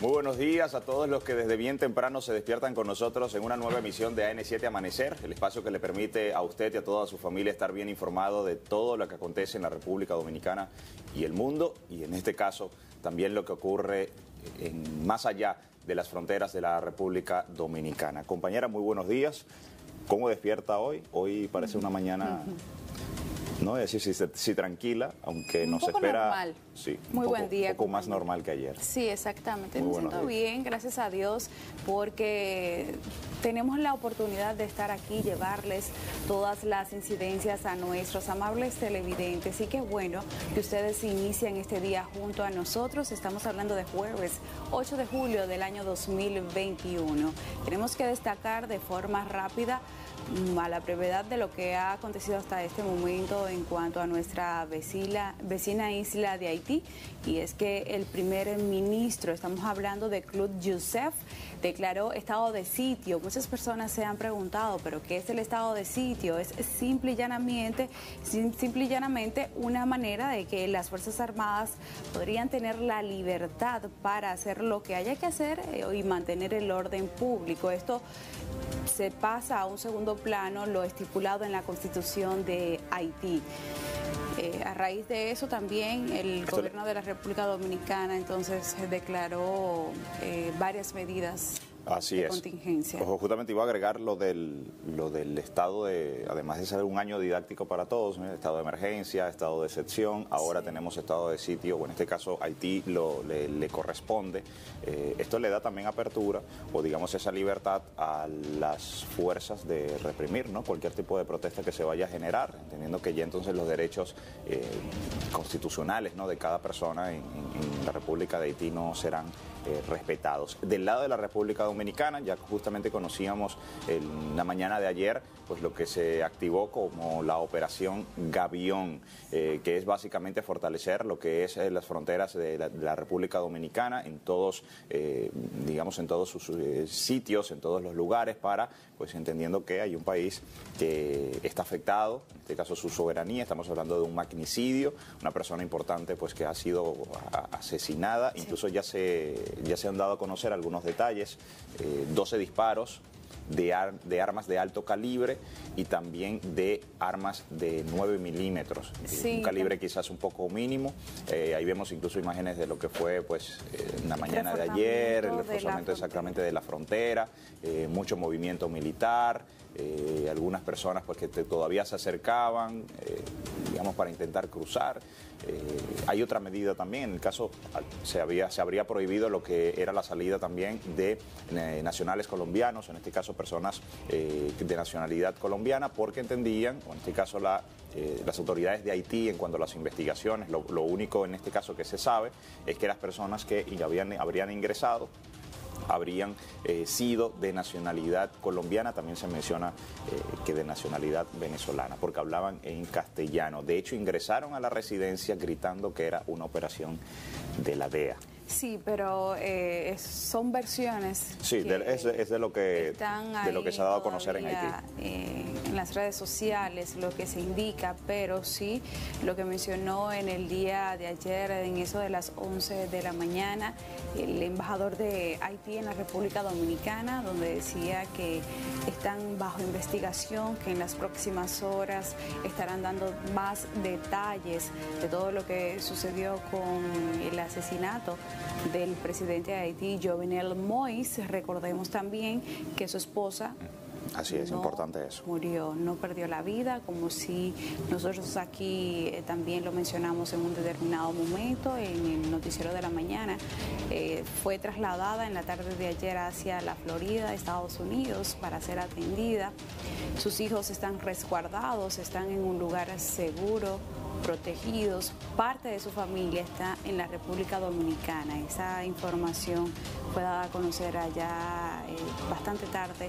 Muy buenos días a todos los que desde bien temprano se despiertan con nosotros en una nueva emisión de AN7 Amanecer, el espacio que le permite a usted y a toda su familia estar bien informado de todo lo que acontece en la República Dominicana y el mundo, y en este caso también lo que ocurre más allá de las fronteras de la República Dominicana. Compañera, muy buenos días. ¿Cómo despierta hoy? Hoy parece una mañana... No voy a decir si tranquila, aunque nos espera... Normal. Sí, muy buen día. Un poco más normal que ayer. Sí, exactamente. Muy Me siento bien, gracias a Dios, porque tenemos la oportunidad de estar aquí, llevarles todas las incidencias a nuestros amables televidentes. Y qué bueno que ustedes inician este día junto a nosotros. Estamos hablando de jueves 8 de julio del año 2021. Tenemos que destacar de forma rápida a la brevedad de lo que ha acontecido hasta este momento en cuanto a nuestra vecina isla de Haití, y es que el primer ministro, estamos hablando de Claude Joseph, declaró estado de sitio. Muchas personas se han preguntado, ¿pero qué es el estado de sitio? Es simple y llanamente una manera de que las Fuerzas Armadas podrían tener la libertad para hacer lo que haya que hacer y mantener el orden público. Esto se pasa a un segundo plano lo estipulado en la Constitución de Haití. A raíz de eso también el gobierno de la República Dominicana entonces declaró varias medidas de contingencia. Ojo, justamente iba a agregar lo del estado de, además de ser un año didáctico para todos, estado de emergencia, estado de excepción, ahora tenemos estado de sitio, o en este caso Haití le corresponde. Esto le da también apertura, o digamos esa libertad a las fuerzas de reprimir, ¿no?, cualquier tipo de protesta que se vaya a generar, entendiendo que ya entonces los derechos constitucionales, ¿no?, de cada persona en la República de Haití no serán respetados. Del lado de la República Dominicana, ya justamente conocíamos en la mañana de ayer pues lo que se activó como la operación Gavión, que es básicamente fortalecer lo que es las fronteras de la República Dominicana en todos, digamos, en todos sus sitios, en todos los lugares, para, pues entendiendo que hay un país que está afectado, en este caso su soberanía. Estamos hablando de un magnicidio, una persona importante pues que ha sido asesinada, incluso ya se han dado a conocer algunos detalles, 12 disparos de armas de alto calibre y también de armas de 9 milímetros, un calibre quizás un poco mínimo. Ahí vemos incluso imágenes de lo que fue pues la mañana de ayer, el reforzamiento exactamente de la frontera, mucho movimiento militar, algunas personas pues que todavía se acercaban, digamos, para intentar cruzar. Hay otra medida también, en el caso se habría prohibido lo que era la salida también de nacionales colombianos, en este caso personas de nacionalidad colombiana, porque entendían, o en este caso las autoridades de Haití, en cuanto a las investigaciones, lo único en este caso que se sabe es que las personas que habrían ingresado habrían sido de nacionalidad colombiana, también se menciona que de nacionalidad venezolana, porque hablaban en castellano. De hecho, ingresaron a la residencia gritando que era una operación de la DEA. Sí, pero son versiones. Sí, es de lo que se ha dado a conocer en Haití. En las redes sociales, lo que se indica, pero sí, lo que mencionó en el día de ayer, en eso de las 11 de la mañana, el embajador de Haití en la República Dominicana, donde decía que están bajo investigación, que en las próximas horas estarán dando más detalles de todo lo que sucedió con el asesinato del presidente de Haití, Jovenel Moïse. Recordemos también que su esposa... Así es, importante eso. Murió, no perdió la vida, como si nosotros aquí también lo mencionamos en un determinado momento en el noticiero de la mañana. Fue trasladada en la tarde de ayer hacia la Florida, Estados Unidos, para ser atendida. Sus hijos están resguardados, están en un lugar seguro, protegidos. Parte de su familia está en la República Dominicana. Esa información fue dada a conocer allá bastante tarde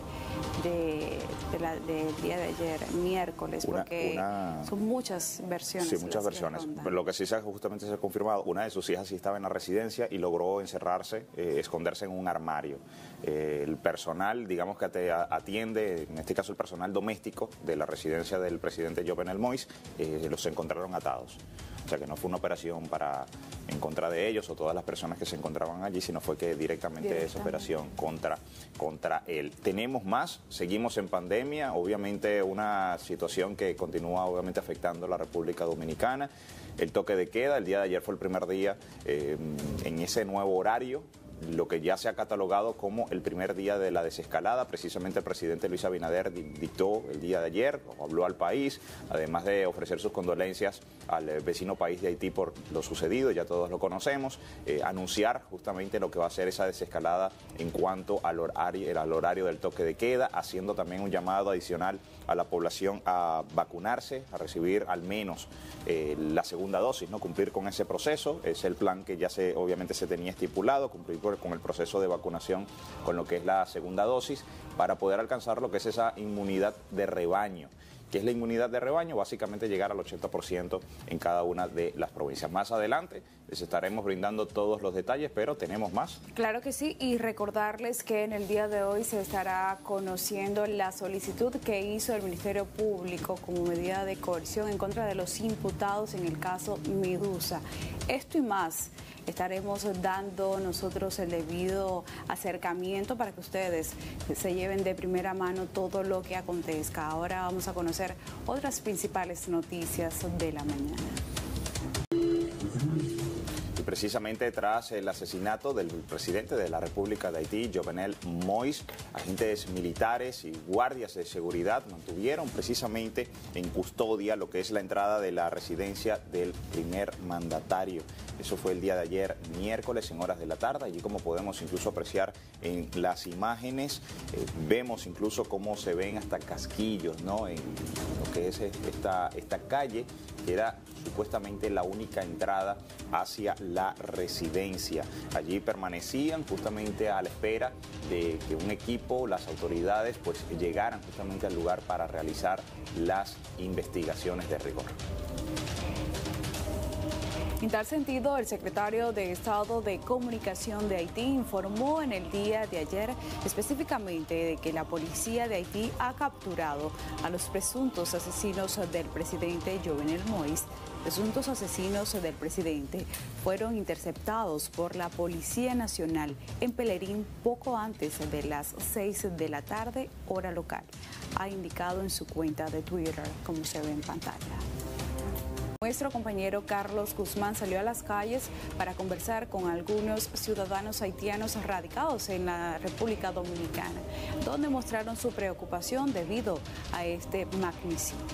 del día de ayer, miércoles, porque son muchas versiones. Sí, muchas versiones. Pero lo que sí justamente se ha confirmado, una de sus hijas sí estaba en la residencia y logró encerrarse, esconderse en un armario. El personal, digamos, que atiende, en este caso el personal doméstico de la residencia del presidente Jovenel Moïse, los encontraron atados. O sea que no fue una operación en contra de ellos o todas las personas que se encontraban allí, sino fue que directamente esa operación contra él. Tenemos más, seguimos en pandemia, obviamente una situación que continúa obviamente afectando a la República Dominicana. El toque de queda, el día de ayer fue el primer día en ese nuevo horario, lo que ya se ha catalogado como el primer día de la desescalada. Precisamente el presidente Luis Abinader dictó el día de ayer, habló al país, además de ofrecer sus condolencias al vecino país de Haití por lo sucedido, ya todos lo conocemos, anunciar justamente lo que va a ser esa desescalada en cuanto al horario del toque de queda, haciendo también un llamado adicional a la población a vacunarse, a recibir al menos la segunda dosis, ¿no? Cumplir con ese proceso, es el plan que ya obviamente se tenía estipulado, cumplir con el proceso de vacunación con lo que es la segunda dosis, para poder alcanzar lo que es esa inmunidad de rebaño. ¿Qué es la inmunidad de rebaño? Básicamente llegar al 80% en cada una de las provincias. Más adelante les estaremos brindando todos los detalles, pero tenemos más. Claro que sí, y recordarles que en el día de hoy se estará conociendo la solicitud que hizo el Ministerio Público como medida de coerción en contra de los imputados en el caso Medusa. Esto y más estaremos dando nosotros el debido acercamiento para que ustedes se lleven de primera mano todo lo que acontezca. Ahora vamos a conocer otras principales noticias de la mañana. Y precisamente tras el asesinato del presidente de la República de Haití, Jovenel Moïse, agentes militares y guardias de seguridad mantuvieron precisamente en custodia lo que es la entrada de la residencia del primer mandatario. Eso fue el día de ayer, miércoles, en horas de la tarde. Allí, como podemos incluso apreciar en las imágenes, vemos incluso cómo se ven hasta casquillos, ¿no? En lo que es esta calle, que era supuestamente la única entrada hacia la residencia. Allí permanecían justamente a la espera de que un equipo, las autoridades, pues llegaran justamente al lugar para realizar las investigaciones de rigor. En tal sentido, el secretario de Estado de Comunicación de Haití informó en el día de ayer específicamente de que la policía de Haití ha capturado a los presuntos asesinos del presidente Jovenel Moïse. Presuntos asesinos del presidente fueron interceptados por la Policía Nacional en Pelerín poco antes de las 6 de la tarde, hora local. Ha indicado en su cuenta de Twitter, como se ve en pantalla. Nuestro compañero Carlos Guzmán salió a las calles para conversar con algunos ciudadanos haitianos radicados en la República Dominicana, donde mostraron su preocupación debido a este magnicidio.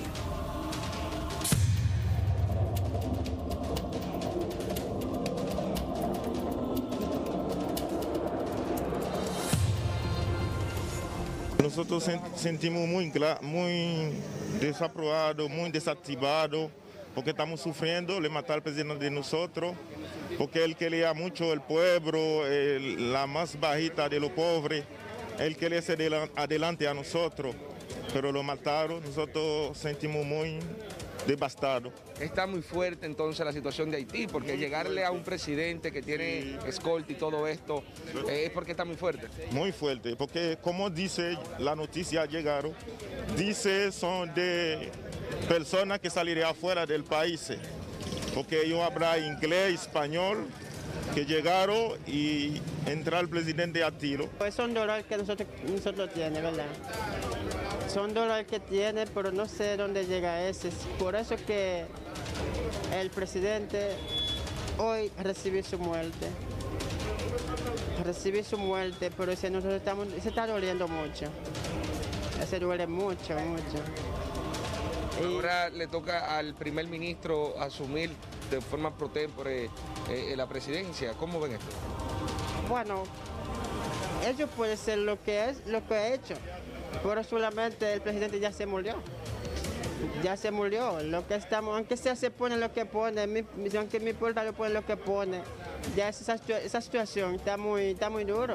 Nosotros sentimos muy desaprobados, muy desactivados, porque estamos sufriendo, le mataron al presidente de nosotros, porque él quería mucho el pueblo, la más bajita de los pobres, él quería ser adelante a nosotros, pero lo mataron, nosotros sentimos muy devastados. Está muy fuerte entonces la situación de Haití, porque llegarle a un presidente que tiene escolta y todo esto, es porque está muy fuerte. Muy fuerte, porque como dice la noticia llegaron, dice son de personas que salirían afuera del país, porque ellos hablan inglés, español, que llegaron y entra el presidente a tiro. Pues son dolores que nosotros tiene, ¿verdad? Son dolores que tiene, pero no sé dónde llega ese. Por eso que el presidente hoy recibió su muerte. Recibió su muerte, pero se está doliendo mucho. Se duele mucho, mucho. Ahora le toca al primer ministro asumir de forma pro tempore la presidencia. ¿Cómo ven esto? Bueno, eso puede ser lo que ha hecho, pero solamente el presidente ya se murió. Ya se murió. Lo que estamos, aunque sea se pone lo que pone, aunque mi pueblo le pone lo que pone, ya esa situación está muy duro.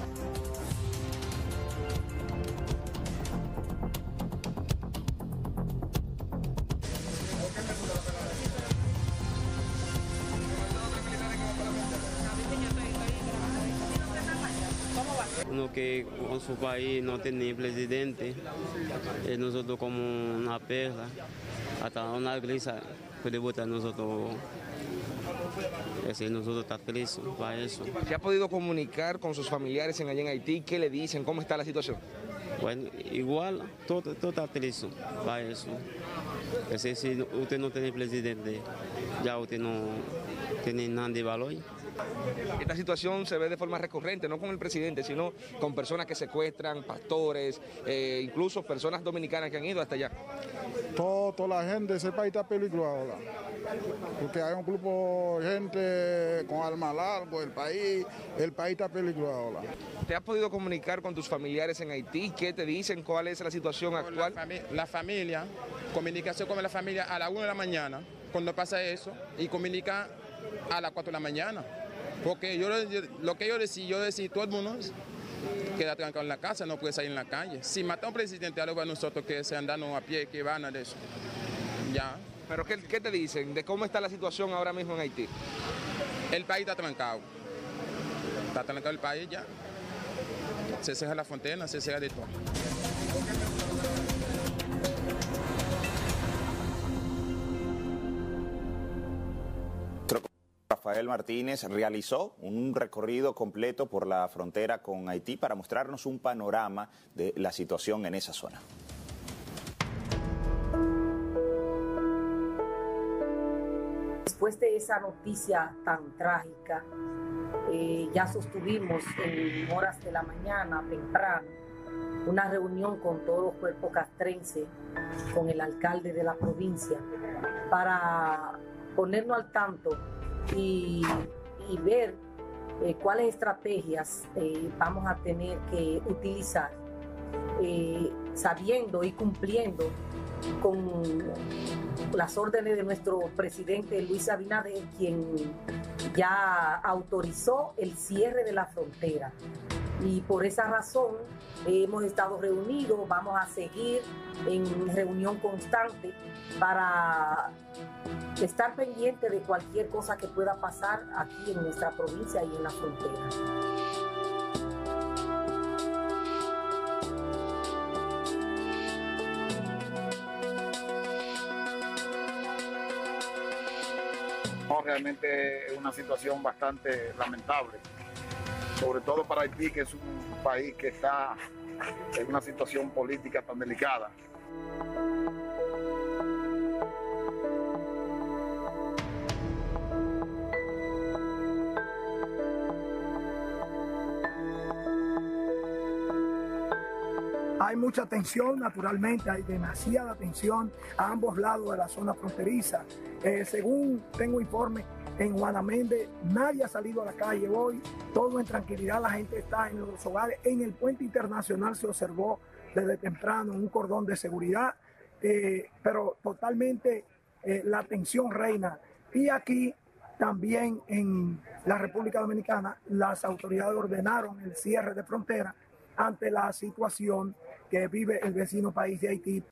Uno que con su país no tiene presidente, nosotros como una perra, hasta una iglesia puede votar nosotros. Nosotros estamos felices para eso. ¿Se ha podido comunicar con sus familiares allá en Haití? ¿Qué le dicen? ¿Cómo está la situación? Bueno, igual, todo está feliz para eso. Si usted no tiene presidente, ya usted no tiene nada de valor. Esta situación se ve de forma recurrente, no con el presidente, sino con personas que secuestran, pastores, incluso personas dominicanas que han ido hasta allá. Toda la gente de ese país está peligroso ahora, porque hay un grupo de gente con armas largas, el país está peligroso ahora. ¿Te has podido comunicar con tus familiares en Haití? ¿Qué te dicen? ¿Cuál es la situación actual? La familia, comunicación con la familia a las 1 de la mañana, cuando pasa eso, y comunica a las 4 de la mañana. Porque lo que yo decía, todo el mundo queda trancado en la casa, no puede salir en la calle. Si mata a un presidente, algo a nosotros que se andando a pie, que van a eso. Ya. ¿Pero qué te dicen de cómo está la situación ahora mismo en Haití? El país está trancado. Está trancado el país ya. Se cierra la frontera, se cierra de todo. Rafael Martínez realizó un recorrido completo por la frontera con Haití para mostrarnos un panorama de la situación en esa zona. Después de esa noticia tan trágica, ya sostuvimos en horas de la mañana, temprano, una reunión con todos los cuerpos castrenses, con el alcalde de la provincia, para ponernos al tanto y ver cuáles estrategias vamos a tener que utilizar, sabiendo y cumpliendo con las órdenes de nuestro presidente Luis Abinader, quien ya autorizó el cierre de la frontera. Y por esa razón hemos estado reunidos, vamos a seguir en reunión constante para estar pendiente de cualquier cosa que pueda pasar aquí en nuestra provincia y en la frontera. No, realmente es una situación bastante lamentable, sobre todo para Haití, que es un país que está en una situación política tan delicada. Hay mucha tensión, naturalmente, hay demasiada tensión a ambos lados de la zona fronteriza. Según tengo informe, en Juana Méndez nadie ha salido a la calle hoy, todo en tranquilidad, la gente está en los hogares. En el puente internacional se observó desde temprano un cordón de seguridad, pero totalmente la tensión reina. Y aquí también en la República Dominicana las autoridades ordenaron el cierre de frontera ante la situación que vive el vecino país de Haití.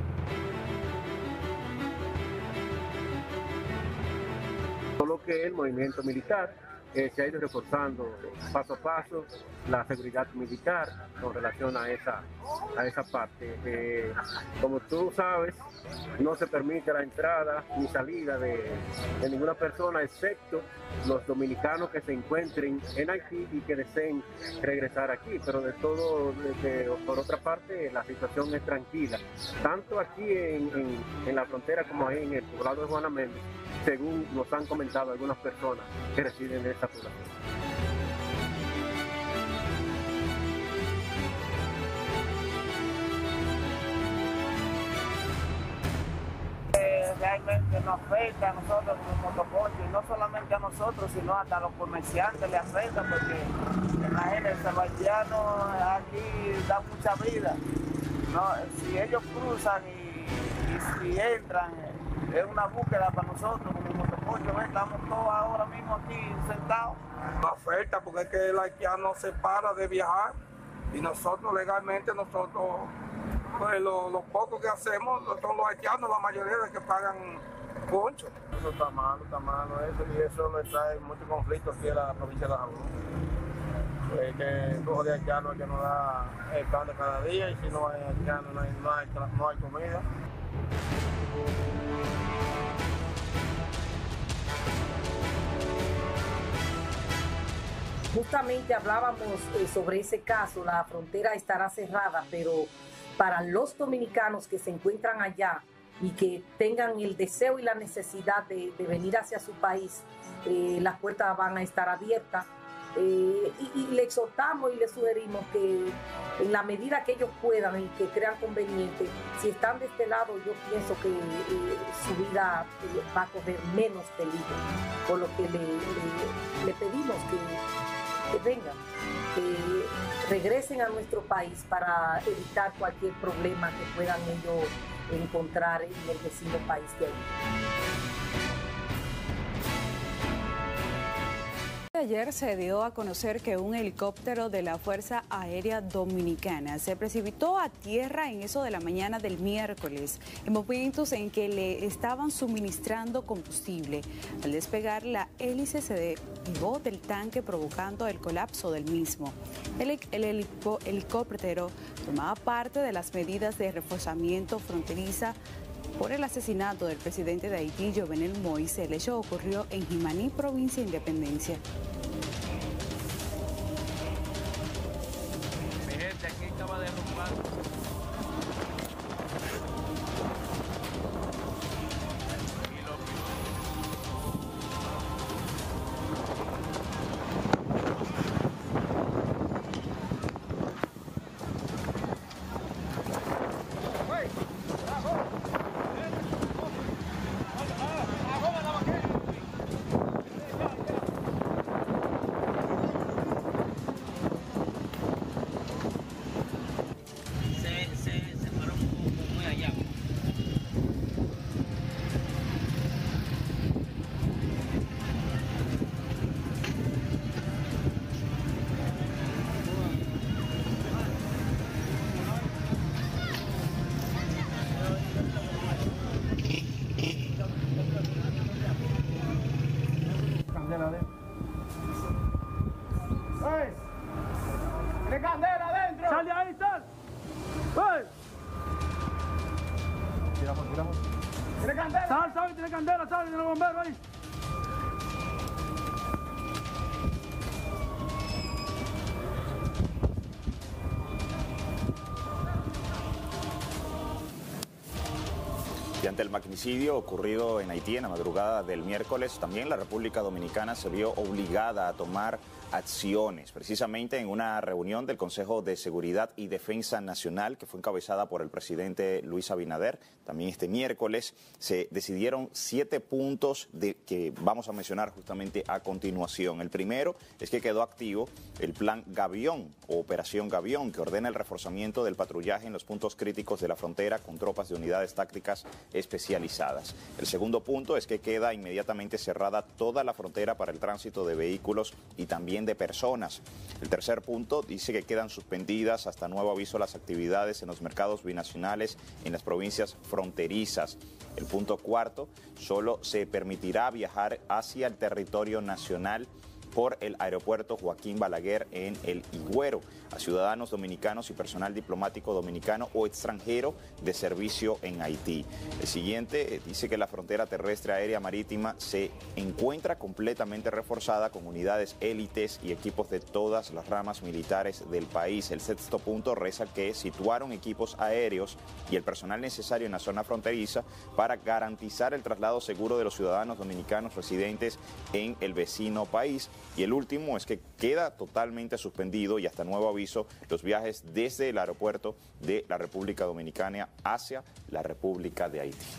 Lo que el movimiento militar se ha ido reforzando paso a paso la seguridad militar con relación a esa parte. Como tú sabes, no se permite la entrada ni salida de ninguna persona, excepto los dominicanos que se encuentren en Haití y que deseen regresar aquí. Pero de todo, por otra parte, la situación es tranquila, tanto aquí en la frontera como ahí en el poblado de Juana Méndez, según nos han comentado algunas personas que residen en esta población. Realmente nos afecta a nosotros como motoconchos, y no solamente a nosotros, sino hasta a los comerciantes les afecta, porque imagínense, los haitianos aquí dan mucha vida, ¿no? Si ellos cruzan y si entran, es una búsqueda para nosotros como motoconchos. Estamos todos ahora mismo aquí sentados. Nos afecta porque es que el haitiano se para de viajar y nosotros legalmente, pues lo poco que hacemos son los haitianos, la mayoría de que pagan concho. Eso está malo eso, y eso le trae mucho conflicto aquí a la provincia de Dajabón. Pues que el cojo de haitianos que nos da el pan de cada día, y si no hay haitianos no hay comida. Justamente hablábamos sobre ese caso, la frontera estará cerrada, pero para los dominicanos que se encuentran allá y que tengan el deseo y la necesidad de venir hacia su país, las puertas van a estar abiertas. Y le exhortamos y le sugerimos que en la medida que ellos puedan y que crean conveniente, si están de este lado, yo pienso que su vida va a correr menos peligro, por lo que le pedimos que vengan, que regresen a nuestro país para evitar cualquier problema que puedan ellos encontrar en el vecino país de ahí. Ayer se dio a conocer que un helicóptero de la Fuerza Aérea Dominicana se precipitó a tierra en eso de la mañana del miércoles, en momentos en que le estaban suministrando combustible. Al despegar, la hélice se despegó del tanque, provocando el colapso del mismo. El helicóptero tomaba parte de las medidas de reforzamiento fronteriza por el asesinato del presidente de Haití, Jovenel Moïse. El hecho ocurrió en Jimaní, provincia de Independencia. Mi gente, aquí acaba de derrumbar. ¡Tiene candela adentro! ¡Sal de ahí, sal! ¡Ey! Tiramos. ¡Tiene candela! ¡Sal, tiene candela, sal! ¡Tiene los bomberos ahí! Y ante el magnicidio ocurrido en Haití en la madrugada del miércoles, también la República Dominicana se vio obligada a tomar acciones, precisamente en una reunión del Consejo de Seguridad y Defensa Nacional que fue encabezada por el presidente Luis Abinader. También este miércoles se decidieron 7 puntos que vamos a mencionar justamente a continuación. El primero es que quedó activo el plan Gavión o Operación Gavión, que ordena el reforzamiento del patrullaje en los puntos críticos de la frontera con tropas de unidades tácticas especializadas. El segundo punto es que queda inmediatamente cerrada toda la frontera para el tránsito de vehículos y también de personas. El tercer punto dice que quedan suspendidas hasta nuevo aviso las actividades en los mercados binacionales en las provincias fronterizas. El punto cuarto, solo se permitirá viajar hacia el territorio nacional por el aeropuerto Joaquín Balaguer en El Higüero a ciudadanos dominicanos y personal diplomático dominicano o extranjero de servicio en Haití. El siguiente dice que la frontera terrestre, aérea, marítima se encuentra completamente reforzada con unidades élites y equipos de todas las ramas militares del país. El sexto punto reza que situaron equipos aéreos y el personal necesario en la zona fronteriza para garantizar el traslado seguro de los ciudadanos dominicanos residentes en el vecino país. Y el último es que queda totalmente suspendido y hasta nuevo aviso los viajes desde el aeropuerto de la República Dominicana hacia la República de Haití.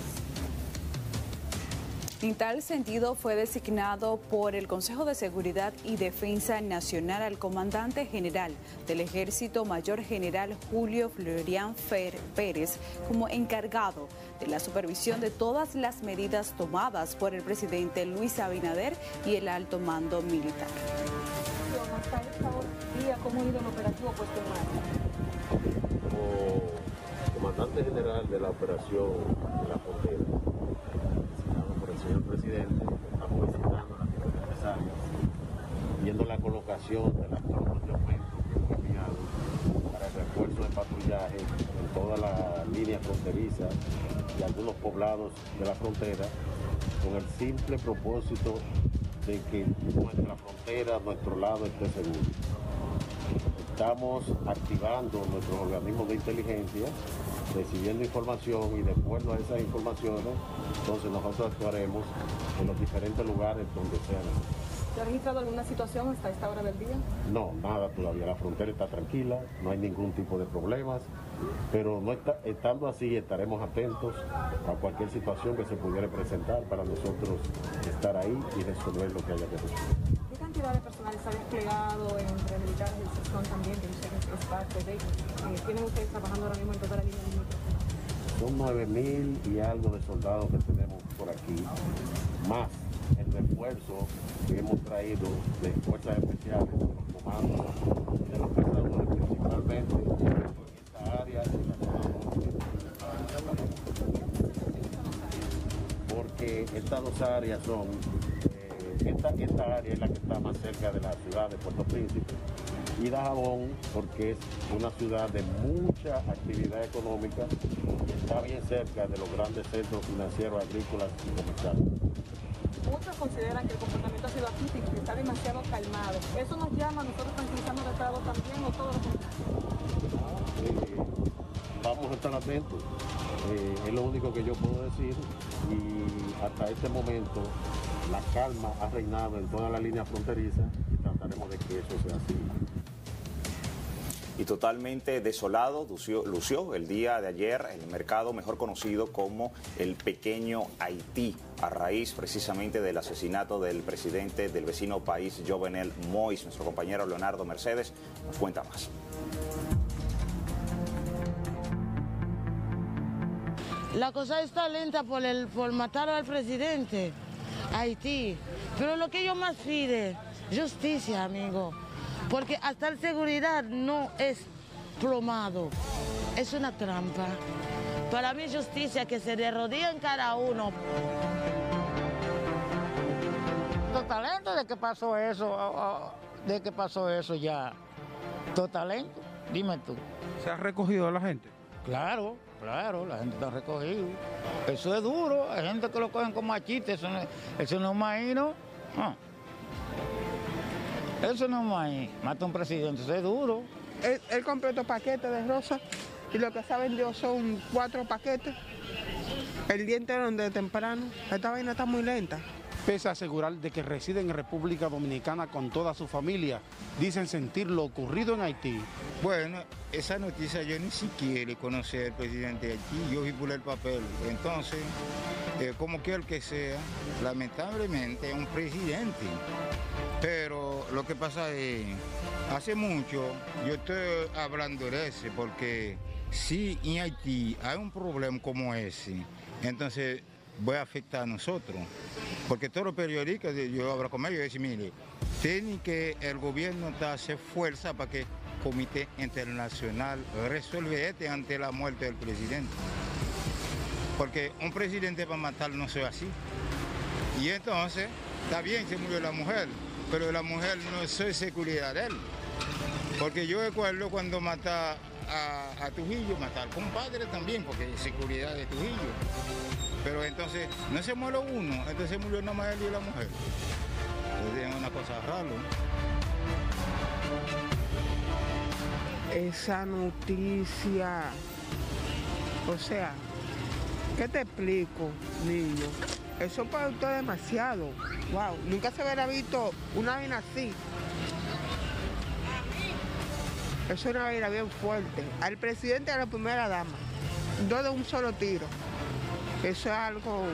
En tal sentido, fue designado por el Consejo de Seguridad y Defensa Nacional al comandante general del Ejército, Mayor General Julio Florian Pérez, como encargado de la supervisión de todas las medidas tomadas por el presidente Luis Abinader y el alto mando militar. Hasta esta día, ¿cómo ha ido el operativo puesto en marcha? Como comandante general de la operación de la frontera, por el señor presidente, estamos visitando las tierras necesarias, viendo la colocación de las tropas de aumento que hemos enviado para el refuerzo de patrullaje en toda la línea fronteriza y algunos poblados de la frontera, con el simple propósito de que nuestra frontera, nuestro lado esté seguro. Estamos activando nuestros organismos de inteligencia, recibiendo información y de acuerdo a esas informaciones, entonces nosotros actuaremos en los diferentes lugares donde sea necesario. ¿Se ha registrado alguna situación hasta esta hora del día? No, nada todavía. La frontera está tranquila, no hay ningún tipo de problemas, pero estando así estaremos atentos a cualquier situación que se pudiera presentar para nosotros estar ahí y resolver lo que haya que resolver. ¿Qué cantidad de personal está desplegado entre militares y sección también, que ustedes es parte de ellos? ¿Tienen ustedes trabajando ahora mismo en toda la línea limítrofe? Son 9.000 y algo de soldados que tenemos por aquí, más el refuerzo que hemos traído de fuerzas especiales, de los comandos y de los cazadores, principalmente en esta área de la zona norte. Porque estas dos áreas son, esta área es la que está más cerca de la ciudad de Puerto Príncipe, y Dajabón porque es una ciudad de mucha actividad económica y está bien cerca de los grandes centros financieros, agrícolas y comerciales. Muchos consideran que el comportamiento ha sido atípico, que está demasiado calmado. ¿Eso nos llama a nosotros tranquilizarnos de Estado también o todo lo contrario? Vamos a estar atentos, es lo único que yo puedo decir, y hasta este momento la calma ha reinado en toda la línea fronteriza y trataremos de que eso sea así. Y totalmente desolado lució el día de ayer el mercado mejor conocido como el pequeño Haití, a raíz precisamente del asesinato del presidente del vecino país, Jovenel Moïse. Nuestro compañero Leonardo Mercedes nos cuenta más. La cosa está lenta por matar al presidente Haití, pero lo que yo más pide, justicia, amigo. Porque hasta la seguridad no es plomado, es una trampa. Para mí justicia, que se derrodillen cada uno. Talento de que pasó eso, ya. Todo talento, dime tú. ¿Se ha recogido a la gente? Claro, la gente está recogida. Eso es duro, hay gente que lo cogen como machiste, eso no es maíz, ¿no? Eso no es maíz, mata a un presidente, eso es duro. Él compró otro paquete de rosas y lo que se ha vendido son 4 paquetes. El día entero de temprano, esta vaina está muy lenta. Pese a asegurar de que residen en República Dominicana con toda su familia, dicen sentir lo ocurrido en Haití. Bueno, esa noticia yo ni siquiera conocí al presidente de Haití, yo vi por el papel. Entonces, como quiera que sea, lamentablemente es un presidente. Pero lo que pasa es, hace mucho yo estoy hablando de ese, porque si en Haití hay un problema como ese, entonces voy a afectar a nosotros. Porque todos los periodistas, yo hablo con ellos y decir, mire, tiene que el gobierno hacer fuerza para que el Comité Internacional resuelva ante la muerte del presidente. Porque un presidente para matar no se va así. Y entonces, está bien, se murió la mujer, pero la mujer no es seguridad de él. Porque yo recuerdo cuando mata a Trujillo, mata al compadre también, porque es seguridad de Trujillo. Pero entonces no se murió uno, entonces murió nada más él y la mujer. Entonces es una cosa rara. Esa noticia, o sea, ¿qué te explico, niño? Eso pautó demasiado. Wow, nunca se hubiera visto una vaina así. Eso es una vaina bien fuerte. Al presidente y a la primera dama, 2 de un solo tiro. Eso es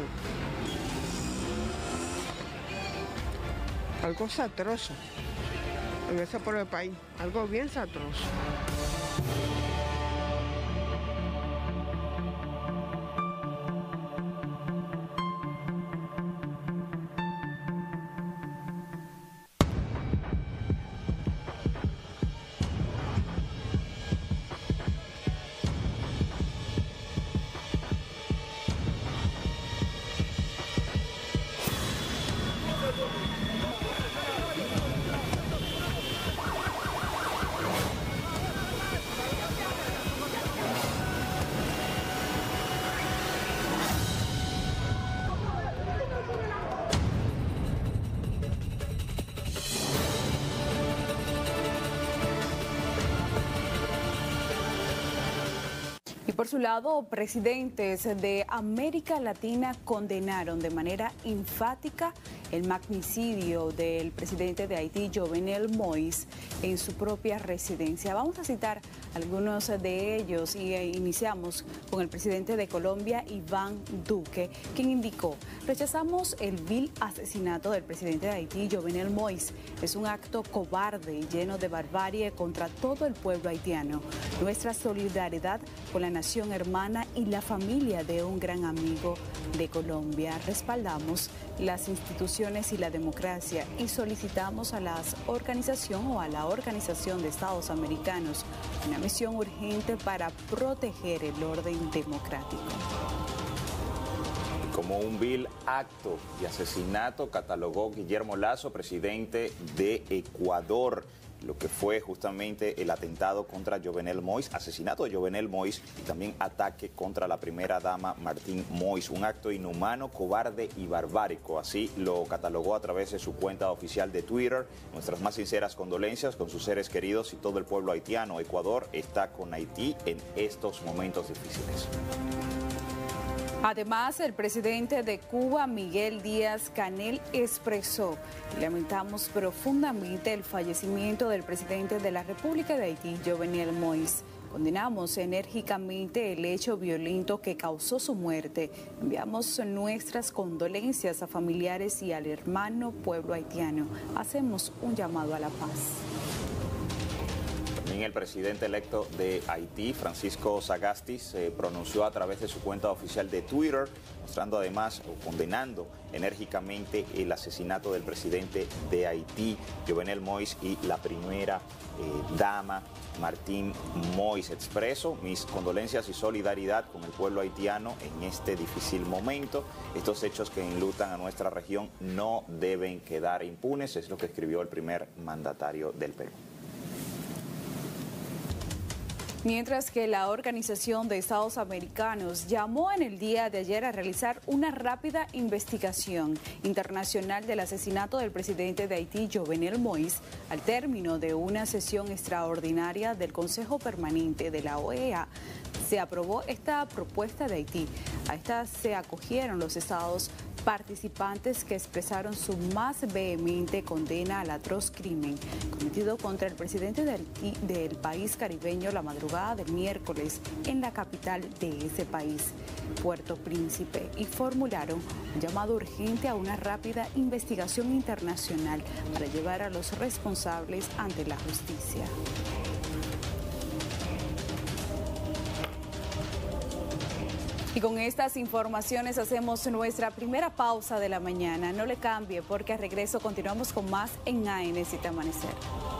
algo satroso. Eso por el país, algo bien satroso. Y por su lado, presidentes de América Latina condenaron de manera enfática el magnicidio del presidente de Haití, Jovenel Moïse, en su propia residencia. Vamos a citar algunos de ellos y iniciamos con el presidente de Colombia, Iván Duque, quien indicó: rechazamos el vil asesinato del presidente de Haití, Jovenel Moïse. Es un acto cobarde y lleno de barbarie contra todo el pueblo haitiano. Nuestra solidaridad con la nación hermana y la familia de un gran amigo de Colombia. Respaldamos las instituciones y la democracia y solicitamos a la Organización de Estados Americanos una misión urgente para proteger el orden democrático. Como un vil acto de asesinato catalogó Guillermo Lasso, presidente de Ecuador, lo que fue justamente el atentado contra Jovenel Moïse, asesinato de Jovenel Moïse y también ataque contra la primera dama Martín Moïse. Un acto inhumano, cobarde y barbárico. Así lo catalogó a través de su cuenta oficial de Twitter. Nuestras más sinceras condolencias con sus seres queridos y todo el pueblo haitiano. Ecuador está con Haití en estos momentos difíciles. Además, el presidente de Cuba, Miguel Díaz-Canel, expresó: lamentamos profundamente el fallecimiento del presidente de la República de Haití, Jovenel Moïse. Condenamos enérgicamente el hecho violento que causó su muerte. Enviamos nuestras condolencias a familiares y al hermano pueblo haitiano. Hacemos un llamado a la paz. También el presidente electo de Haití, Francisco Sagasti, se pronunció a través de su cuenta oficial de Twitter, mostrando además o condenando enérgicamente el asesinato del presidente de Haití, Jovenel Moïse, y la primera dama, Martín Moïse. Expreso mis condolencias y solidaridad con el pueblo haitiano en este difícil momento. Estos hechos que enlutan a nuestra región no deben quedar impunes, es lo que escribió el primer mandatario del Perú. Mientras que la Organización de Estados Americanos llamó en el día de ayer a realizar una rápida investigación internacional del asesinato del presidente de Haití, Jovenel Moïse, al término de una sesión extraordinaria del Consejo Permanente de la OEA, se aprobó esta propuesta de Haití. A esta se acogieron los estados participantes, que expresaron su más vehemente condena al atroz crimen cometido contra el presidente del país caribeño la madrugada del miércoles en la capital de ese país, Puerto Príncipe, y formularon un llamado urgente a una rápida investigación internacional para llevar a los responsables ante la justicia. Y con estas informaciones hacemos nuestra primera pausa de la mañana. No le cambie, porque al regreso continuamos con más en ANC Amanecer.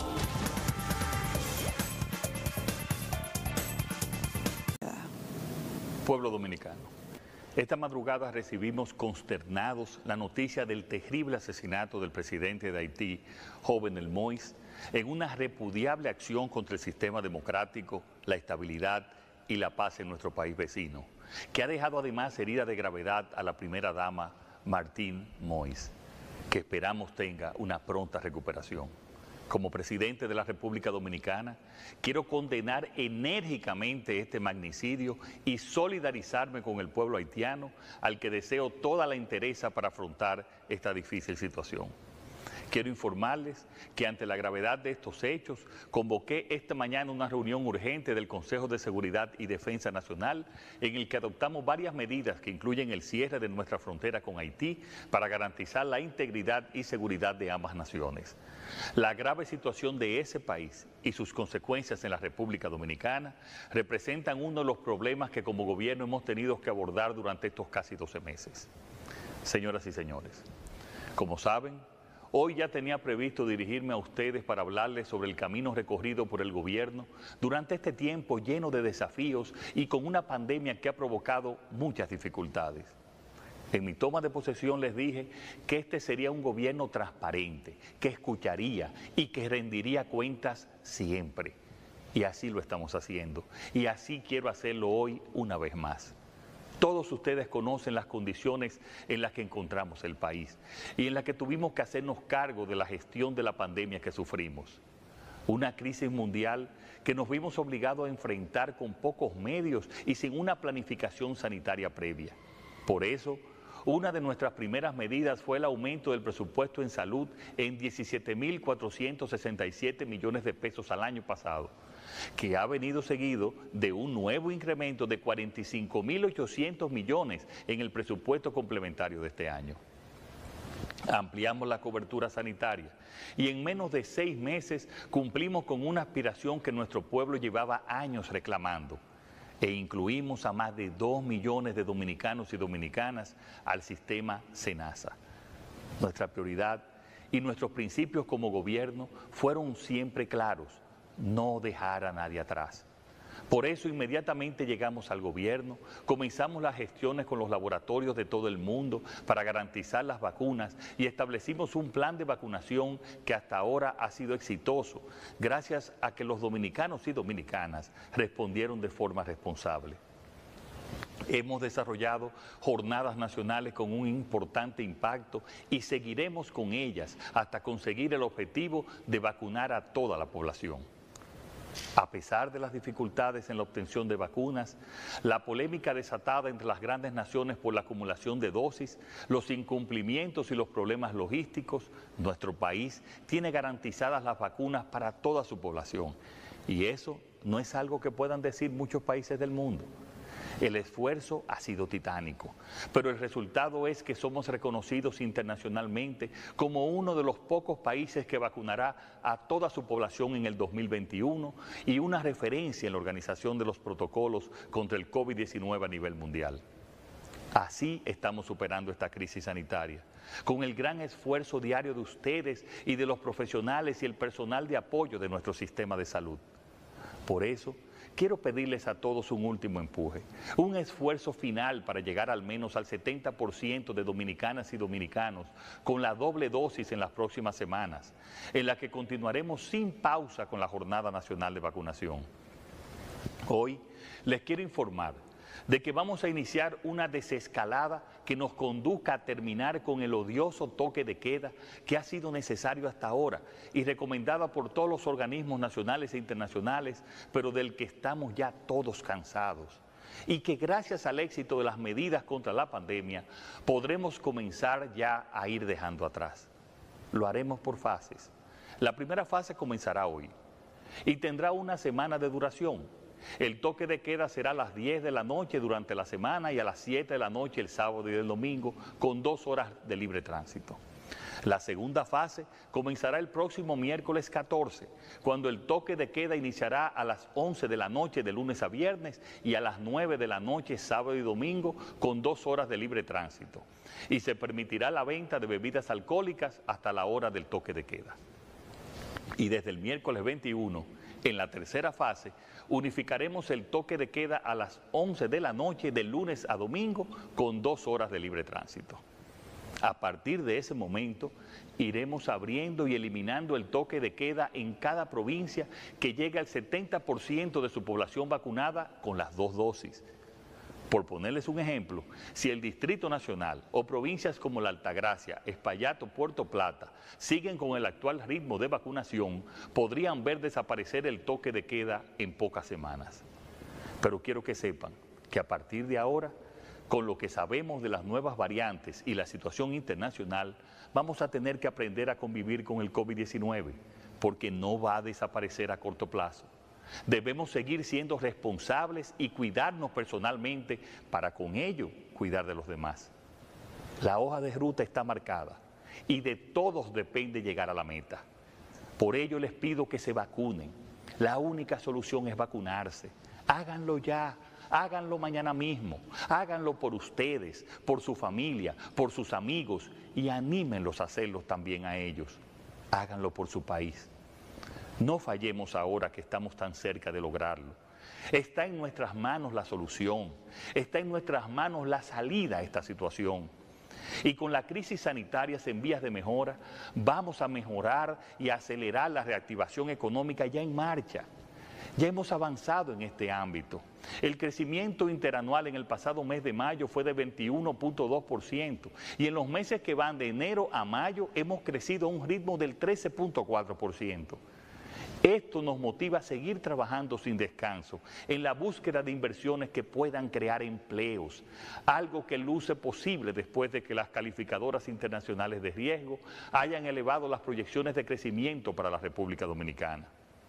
Pueblo dominicano, esta madrugada recibimos consternados la noticia del terrible asesinato del presidente de Haití, Jovenel Moïse, en una repudiable acción contra el sistema democrático, la estabilidad y la paz en nuestro país vecino, que ha dejado además herida de gravedad a la primera dama, Martín Moïse, que esperamos tenga una pronta recuperación. Como presidente de la República Dominicana, quiero condenar enérgicamente este magnicidio y solidarizarme con el pueblo haitiano, al que deseo toda la entereza para afrontar esta difícil situación. Quiero informarles que ante la gravedad de estos hechos, convoqué esta mañana una reunión urgente del Consejo de Seguridad y Defensa Nacional, en el que adoptamos varias medidas que incluyen el cierre de nuestra frontera con Haití para garantizar la integridad y seguridad de ambas naciones. La grave situación de ese país y sus consecuencias en la República Dominicana representan uno de los problemas que como gobierno hemos tenido que abordar durante estos casi 12 meses. Señoras y señores, como saben, hoy ya tenía previsto dirigirme a ustedes para hablarles sobre el camino recorrido por el gobierno durante este tiempo lleno de desafíos y con una pandemia que ha provocado muchas dificultades. En mi toma de posesión les dije que este sería un gobierno transparente, que escucharía y que rendiría cuentas siempre. Y así lo estamos haciendo. Y así quiero hacerlo hoy una vez más. Todos ustedes conocen las condiciones en las que encontramos el país y en las que tuvimos que hacernos cargo de la gestión de la pandemia que sufrimos. Una crisis mundial que nos vimos obligados a enfrentar con pocos medios y sin una planificación sanitaria previa. Por eso, una de nuestras primeras medidas fue el aumento del presupuesto en salud en 17.467 millones de pesos al año pasado, que ha venido seguido de un nuevo incremento de 45.800 millones en el presupuesto complementario de este año. Ampliamos la cobertura sanitaria y en menos de 6 meses cumplimos con una aspiración que nuestro pueblo llevaba años reclamando, e incluimos a más de 2 millones de dominicanos y dominicanas al sistema SENASA. Nuestra prioridad y nuestros principios como gobierno fueron siempre claros: no dejar a nadie atrás. Por eso inmediatamente llegamos al gobierno, comenzamos las gestiones con los laboratorios de todo el mundo para garantizar las vacunas y establecimos un plan de vacunación que hasta ahora ha sido exitoso, gracias a que los dominicanos y dominicanas respondieron de forma responsable. Hemos desarrollado jornadas nacionales con un importante impacto y seguiremos con ellas hasta conseguir el objetivo de vacunar a toda la población. A pesar de las dificultades en la obtención de vacunas, la polémica desatada entre las grandes naciones por la acumulación de dosis, los incumplimientos y los problemas logísticos, nuestro país tiene garantizadas las vacunas para toda su población. Y eso no es algo que puedan decir muchos países del mundo. El esfuerzo ha sido titánico, pero el resultado es que somos reconocidos internacionalmente como uno de los pocos países que vacunará a toda su población en el 2021 y una referencia en la organización de los protocolos contra el COVID-19 a nivel mundial. Así estamos superando esta crisis sanitaria, con el gran esfuerzo diario de ustedes y de los profesionales y el personal de apoyo de nuestro sistema de salud. Por eso, quiero pedirles a todos un último empuje, un esfuerzo final para llegar al menos al 70% de dominicanas y dominicanos con la doble dosis en las próximas semanas, en la que continuaremos sin pausa con la Jornada Nacional de Vacunación. Hoy les quiero informar de que vamos a iniciar una desescalada que nos conduzca a terminar con el odioso toque de queda que ha sido necesario hasta ahora y recomendada por todos los organismos nacionales e internacionales, pero del que estamos ya todos cansados. Y que gracias al éxito de las medidas contra la pandemia podremos comenzar ya a ir dejando atrás. Lo haremos por fases. La primera fase comenzará hoy y tendrá una semana de duración. El toque de queda será a las 10 de la noche durante la semana y a las 7 de la noche el sábado y el domingo, con 2 horas de libre tránsito. La segunda fase comenzará el próximo miércoles 14, cuando el toque de queda iniciará a las 11 de la noche de lunes a viernes y a las 9 de la noche sábado y domingo, con 2 horas de libre tránsito. Y se permitirá la venta de bebidas alcohólicas hasta la hora del toque de queda. Y desde el miércoles 21, en la tercera fase, unificaremos el toque de queda a las 11 de la noche de lunes a domingo con 2 horas de libre tránsito. A partir de ese momento, iremos abriendo y eliminando el toque de queda en cada provincia que llegue al 70% de su población vacunada con las 2 dosis. Por ponerles un ejemplo, si el Distrito Nacional o provincias como La Altagracia, Espaillat o Puerto Plata siguen con el actual ritmo de vacunación, podrían ver desaparecer el toque de queda en pocas semanas. Pero quiero que sepan que a partir de ahora, con lo que sabemos de las nuevas variantes y la situación internacional, vamos a tener que aprender a convivir con el COVID-19, porque no va a desaparecer a corto plazo. Debemos seguir siendo responsables y cuidarnos personalmente para con ello cuidar de los demás. La hoja de ruta está marcada y de todos depende llegar a la meta. Por ello les pido que se vacunen. La única solución es vacunarse. Háganlo ya, háganlo mañana mismo, háganlo por ustedes, por su familia, por sus amigos y anímenlos a hacerlo también a ellos. Háganlo por su país. No fallemos ahora que estamos tan cerca de lograrlo. Está en nuestras manos la solución, está en nuestras manos la salida a esta situación. Y con la crisis sanitaria en vías de mejora, vamos a mejorar y a acelerar la reactivación económica ya en marcha. Ya hemos avanzado en este ámbito. El crecimiento interanual en el pasado mes de mayo fue de 21.2% y en los meses que van de enero a mayo hemos crecido a un ritmo del 13.4%. Esto nos motiva a seguir trabajando sin descanso en la búsqueda de inversiones que puedan crear empleos, algo que luce posible después de que las calificadoras internacionales de riesgo hayan elevado las proyecciones de crecimiento para la República Dominicana.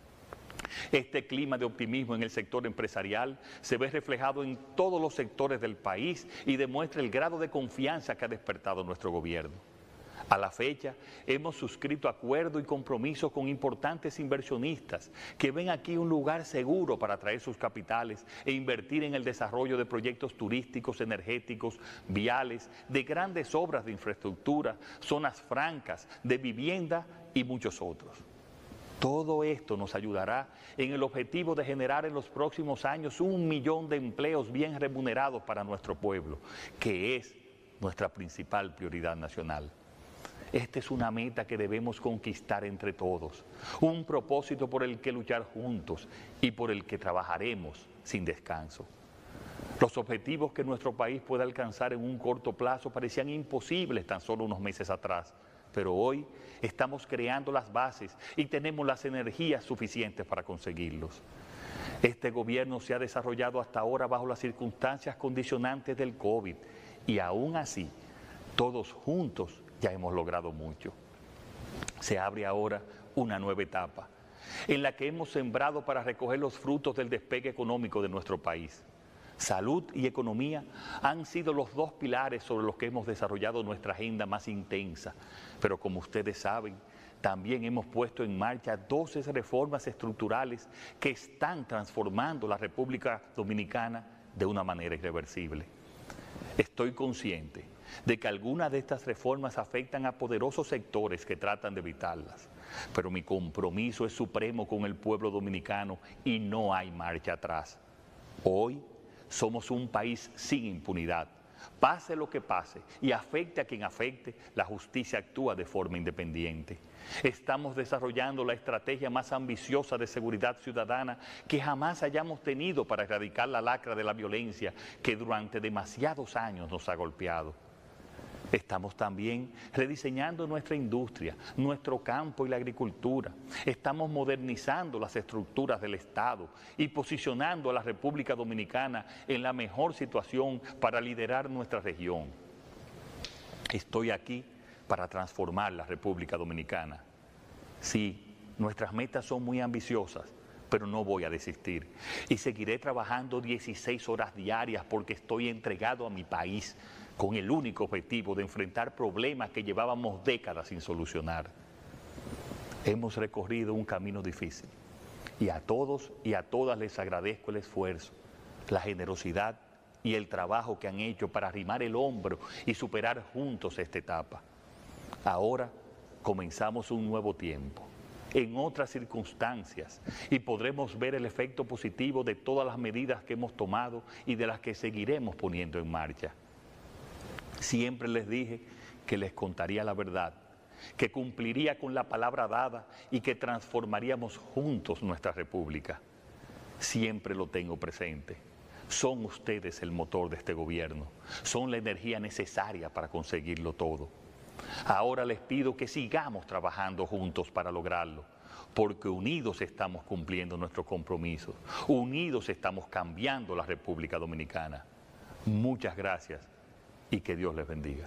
Este clima de optimismo en el sector empresarial se ve reflejado en todos los sectores del país y demuestra el grado de confianza que ha despertado nuestro gobierno. A la fecha, hemos suscrito acuerdos y compromisos con importantes inversionistas que ven aquí un lugar seguro para traer sus capitales e invertir en el desarrollo de proyectos turísticos, energéticos, viales, de grandes obras de infraestructura, zonas francas, de vivienda y muchos otros. Todo esto nos ayudará en el objetivo de generar en los próximos años 1 millón de empleos bien remunerados para nuestro pueblo, que es nuestra principal prioridad nacional. Esta es una meta que debemos conquistar entre todos, un propósito por el que luchar juntos y por el que trabajaremos sin descanso. Los objetivos que nuestro país pueda alcanzar en un corto plazo parecían imposibles tan solo unos meses atrás, pero hoy estamos creando las bases y tenemos las energías suficientes para conseguirlos. Este gobierno se ha desarrollado hasta ahora bajo las circunstancias condicionantes del COVID y aún así, todos juntos ya hemos logrado mucho. Se abre ahora una nueva etapa en la que hemos sembrado para recoger los frutos del despegue económico de nuestro país. Salud y economía han sido los dos pilares sobre los que hemos desarrollado nuestra agenda más intensa, pero como ustedes saben, también hemos puesto en marcha 12 reformas estructurales que están transformando la República Dominicana de una manera irreversible. Estoy consciente de que algunas de estas reformas afectan a poderosos sectores que tratan de evitarlas, pero mi compromiso es supremo con el pueblo dominicano y no hay marcha atrás. Hoy somos un país sin impunidad. Pase lo que pase y afecte a quien afecte, la justicia actúa de forma independiente. Estamos desarrollando la estrategia más ambiciosa de seguridad ciudadana que jamás hayamos tenido para erradicar la lacra de la violencia que durante demasiados años nos ha golpeado. Estamos también rediseñando nuestra industria, nuestro campo y la agricultura. Estamos modernizando las estructuras del Estado y posicionando a la República Dominicana en la mejor situación para liderar nuestra región. Estoy aquí para transformar la República Dominicana. Sí, nuestras metas son muy ambiciosas, pero no voy a desistir. Y seguiré trabajando 16 horas diarias porque estoy entregado a mi país, con el único objetivo de enfrentar problemas que llevábamos décadas sin solucionar. Hemos recorrido un camino difícil y a todos y a todas les agradezco el esfuerzo, la generosidad y el trabajo que han hecho para arrimar el hombro y superar juntos esta etapa. Ahora comenzamos un nuevo tiempo, en otras circunstancias, y podremos ver el efecto positivo de todas las medidas que hemos tomado y de las que seguiremos poniendo en marcha. Siempre les dije que les contaría la verdad, que cumpliría con la palabra dada y que transformaríamos juntos nuestra república. Siempre lo tengo presente. Son ustedes el motor de este gobierno, son la energía necesaria para conseguirlo todo. Ahora les pido que sigamos trabajando juntos para lograrlo, porque unidos estamos cumpliendo nuestros compromisos, unidos estamos cambiando la República Dominicana. Muchas gracias y que Dios les bendiga.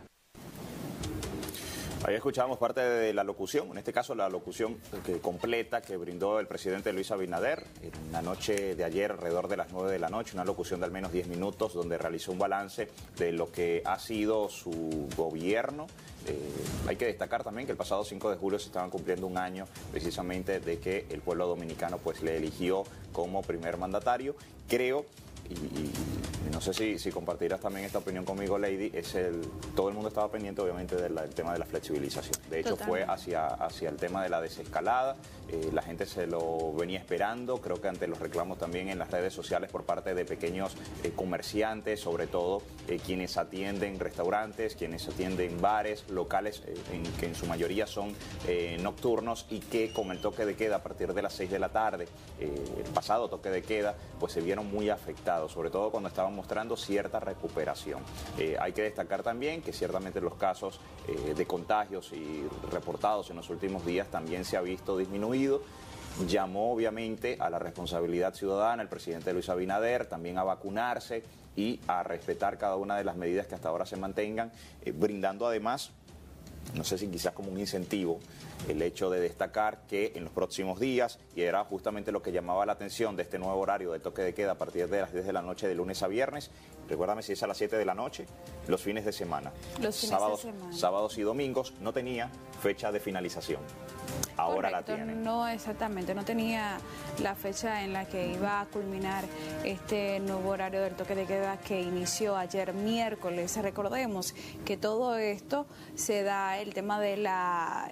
Ahí escuchamos parte de la locución, en este caso la locución completa que brindó el presidente Luis Abinader en la noche de ayer alrededor de las 9 de la noche, una locución de al menos 10 minutos donde realizó un balance de lo que ha sido su gobierno. Hay que destacar también que el pasado 5 de julio se estaban cumpliendo un año precisamente de que el pueblo dominicano pues le eligió como primer mandatario. Creo, y no sé si compartirás también esta opinión conmigo, Lady, todo el mundo estaba pendiente obviamente del tema de la flexibilización. De hecho fue hacia el tema de la desescalada, la gente se lo venía esperando, creo que ante los reclamos también en las redes sociales por parte de pequeños comerciantes, sobre todo quienes atienden restaurantes, quienes atienden bares, locales, que en su mayoría son nocturnos y que con el toque de queda a partir de las 6 de la tarde, el pasado toque de queda, pues se vieron muy afectados, sobre todo cuando estaban mostrando cierta recuperación. Hay que destacar también que ciertamente los casos de contagios y reportados en los últimos días también se ha visto disminuido llamó obviamente a la responsabilidad ciudadana, el presidente Luis Abinader, también a vacunarse y a respetar cada una de las medidas que hasta ahora se mantengan, brindando además, no sé si quizás como un incentivo, el hecho de destacar que en los próximos días, y era justamente lo que llamaba la atención de este nuevo horario del toque de queda a partir de las 10 de la noche de lunes a viernes, recuérdame si es a las 7 de la noche, los fines de semana. Los fines de semana. Sábados y domingos no tenía fecha de finalización. Ahora Correcto, la tiene. No, exactamente, no tenía la fecha en la que iba a culminar este nuevo horario del toque de queda que inició ayer miércoles. Recordemos que todo esto se da, el tema de la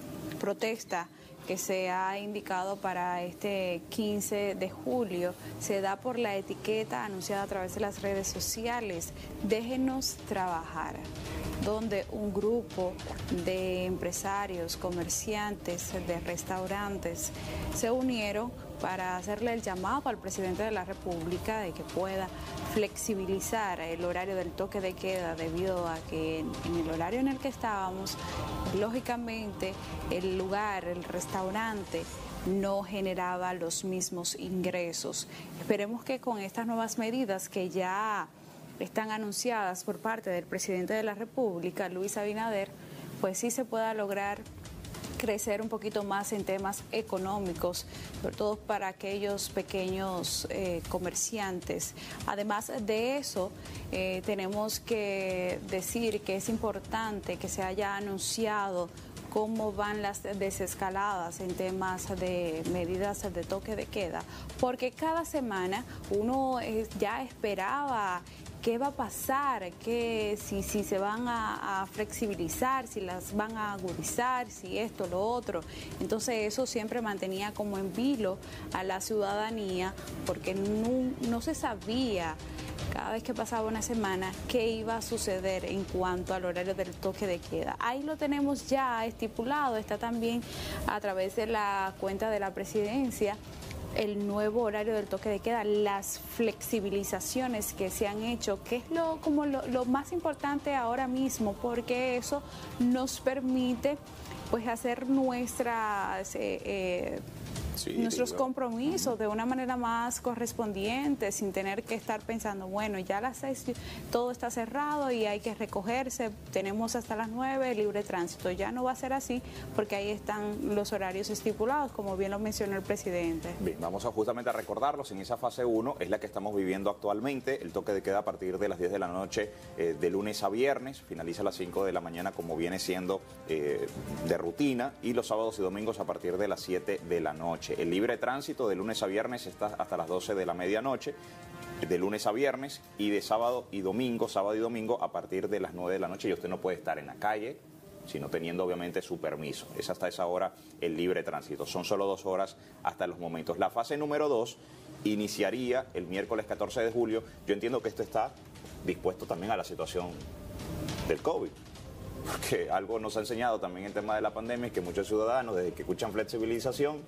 protesta que se ha indicado para este 15 de julio, se da por la etiqueta anunciada a través de las redes sociales, déjenos trabajar, donde un grupo de empresarios, comerciantes, de restaurantes se unieron para hacerle el llamado al presidente de la República de que pueda flexibilizar el horario del toque de queda, debido a que en el horario en el que estábamos, lógicamente el lugar, el restaurante, no generaba los mismos ingresos. Esperemos que con estas nuevas medidas que ya están anunciadas por parte del presidente de la República, Luis Abinader, pues sí se pueda lograr crecer un poquito más en temas económicos, sobre todo para aquellos pequeños comerciantes. Además de eso, tenemos que decir que es importante que se haya anunciado cómo van las desescaladas en temas de medidas de toque de queda, porque cada semana uno ya esperaba qué va a pasar, que si se van a flexibilizar, si las van a agudizar, si esto, lo otro. Entonces eso siempre mantenía como en vilo a la ciudadanía, porque no se sabía cada vez que pasaba una semana qué iba a suceder en cuanto al horario del toque de queda. Ahí lo tenemos ya estipulado, está también a través de la cuenta de la presidencia el nuevo horario del toque de queda, las flexibilizaciones que se han hecho, que es lo más importante ahora mismo, porque eso nos permite pues hacer nuestros compromisos de una manera más correspondiente, sin tener que estar pensando, bueno, ya a las 6 todo está cerrado y hay que recogerse, tenemos hasta las 9 libre tránsito. Ya no va a ser así, porque ahí están los horarios estipulados, como bien lo mencionó el presidente. Bien, vamos justamente a recordarlos. En esa fase 1 es la que estamos viviendo actualmente. El toque de queda a partir de las 10 de la noche de lunes a viernes, finaliza a las 5 de la mañana como viene siendo de rutina, y los sábados y domingos a partir de las 7 de la noche. El libre tránsito de lunes a viernes está hasta las 12 de la medianoche, de lunes a viernes, y de sábado y domingo a partir de las 9 de la noche, y usted no puede estar en la calle sino teniendo obviamente su permiso. Es hasta esa hora el libre tránsito. Son solo 2 horas hasta los momentos. La fase número 2 iniciaría el miércoles 14 de julio. Yo entiendo que esto está dispuesto también a la situación del COVID, porque algo nos ha enseñado también el tema de la pandemia es que muchos ciudadanos, desde que escuchan flexibilización,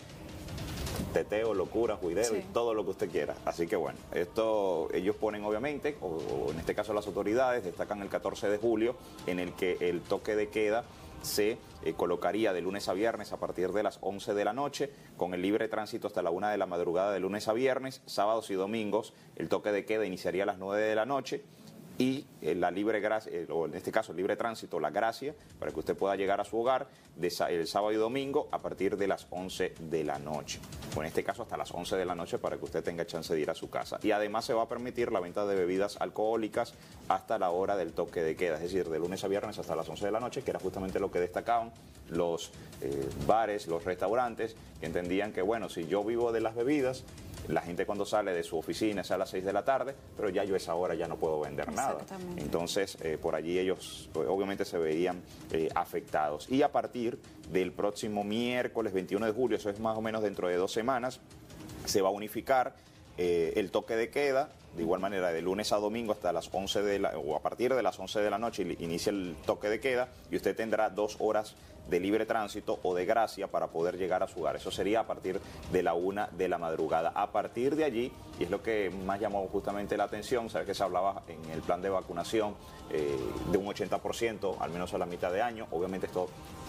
teteo, locura, juideo y todo lo que usted quiera. Así que bueno, esto ellos ponen obviamente, o en este caso las autoridades, destacan el 14 de julio, en el que el toque de queda se colocaría de lunes a viernes a partir de las 11 de la noche, con el libre tránsito hasta la 1 de la madrugada de lunes a viernes. Sábados y domingos el toque de queda iniciaría a las 9 de la noche, y la libre gracia, o en este caso el libre tránsito, la gracia, para que usted pueda llegar a su hogar el sábado y domingo a partir de las 11 de la noche. O en este caso hasta las 11 de la noche, para que usted tenga chance de ir a su casa. Y además se va a permitir la venta de bebidas alcohólicas hasta la hora del toque de queda, es decir, de lunes a viernes hasta las 11 de la noche, que era justamente lo que destacaban los bares, los restaurantes, que entendían que, bueno, si yo vivo de las bebidas, la gente cuando sale de su oficina es a las 6 de la tarde, pero ya yo a esa hora ya no puedo vender nada. Entonces, por allí ellos obviamente se veían afectados. Y a partir del próximo miércoles 21 de julio, eso es más o menos dentro de 2 semanas, se va a unificar el toque de queda. De igual manera, de lunes a domingo hasta las 11 o a partir de las 11 de la noche inicia el toque de queda, y usted tendrá 2 horas de libre tránsito o de gracia para poder llegar a su hogar. Eso sería a partir de la 1 de la madrugada. A partir de allí, y es lo que más llamó justamente la atención, sabes que se hablaba en el plan de vacunación de un 80%, al menos a la mitad de año. Obviamente esto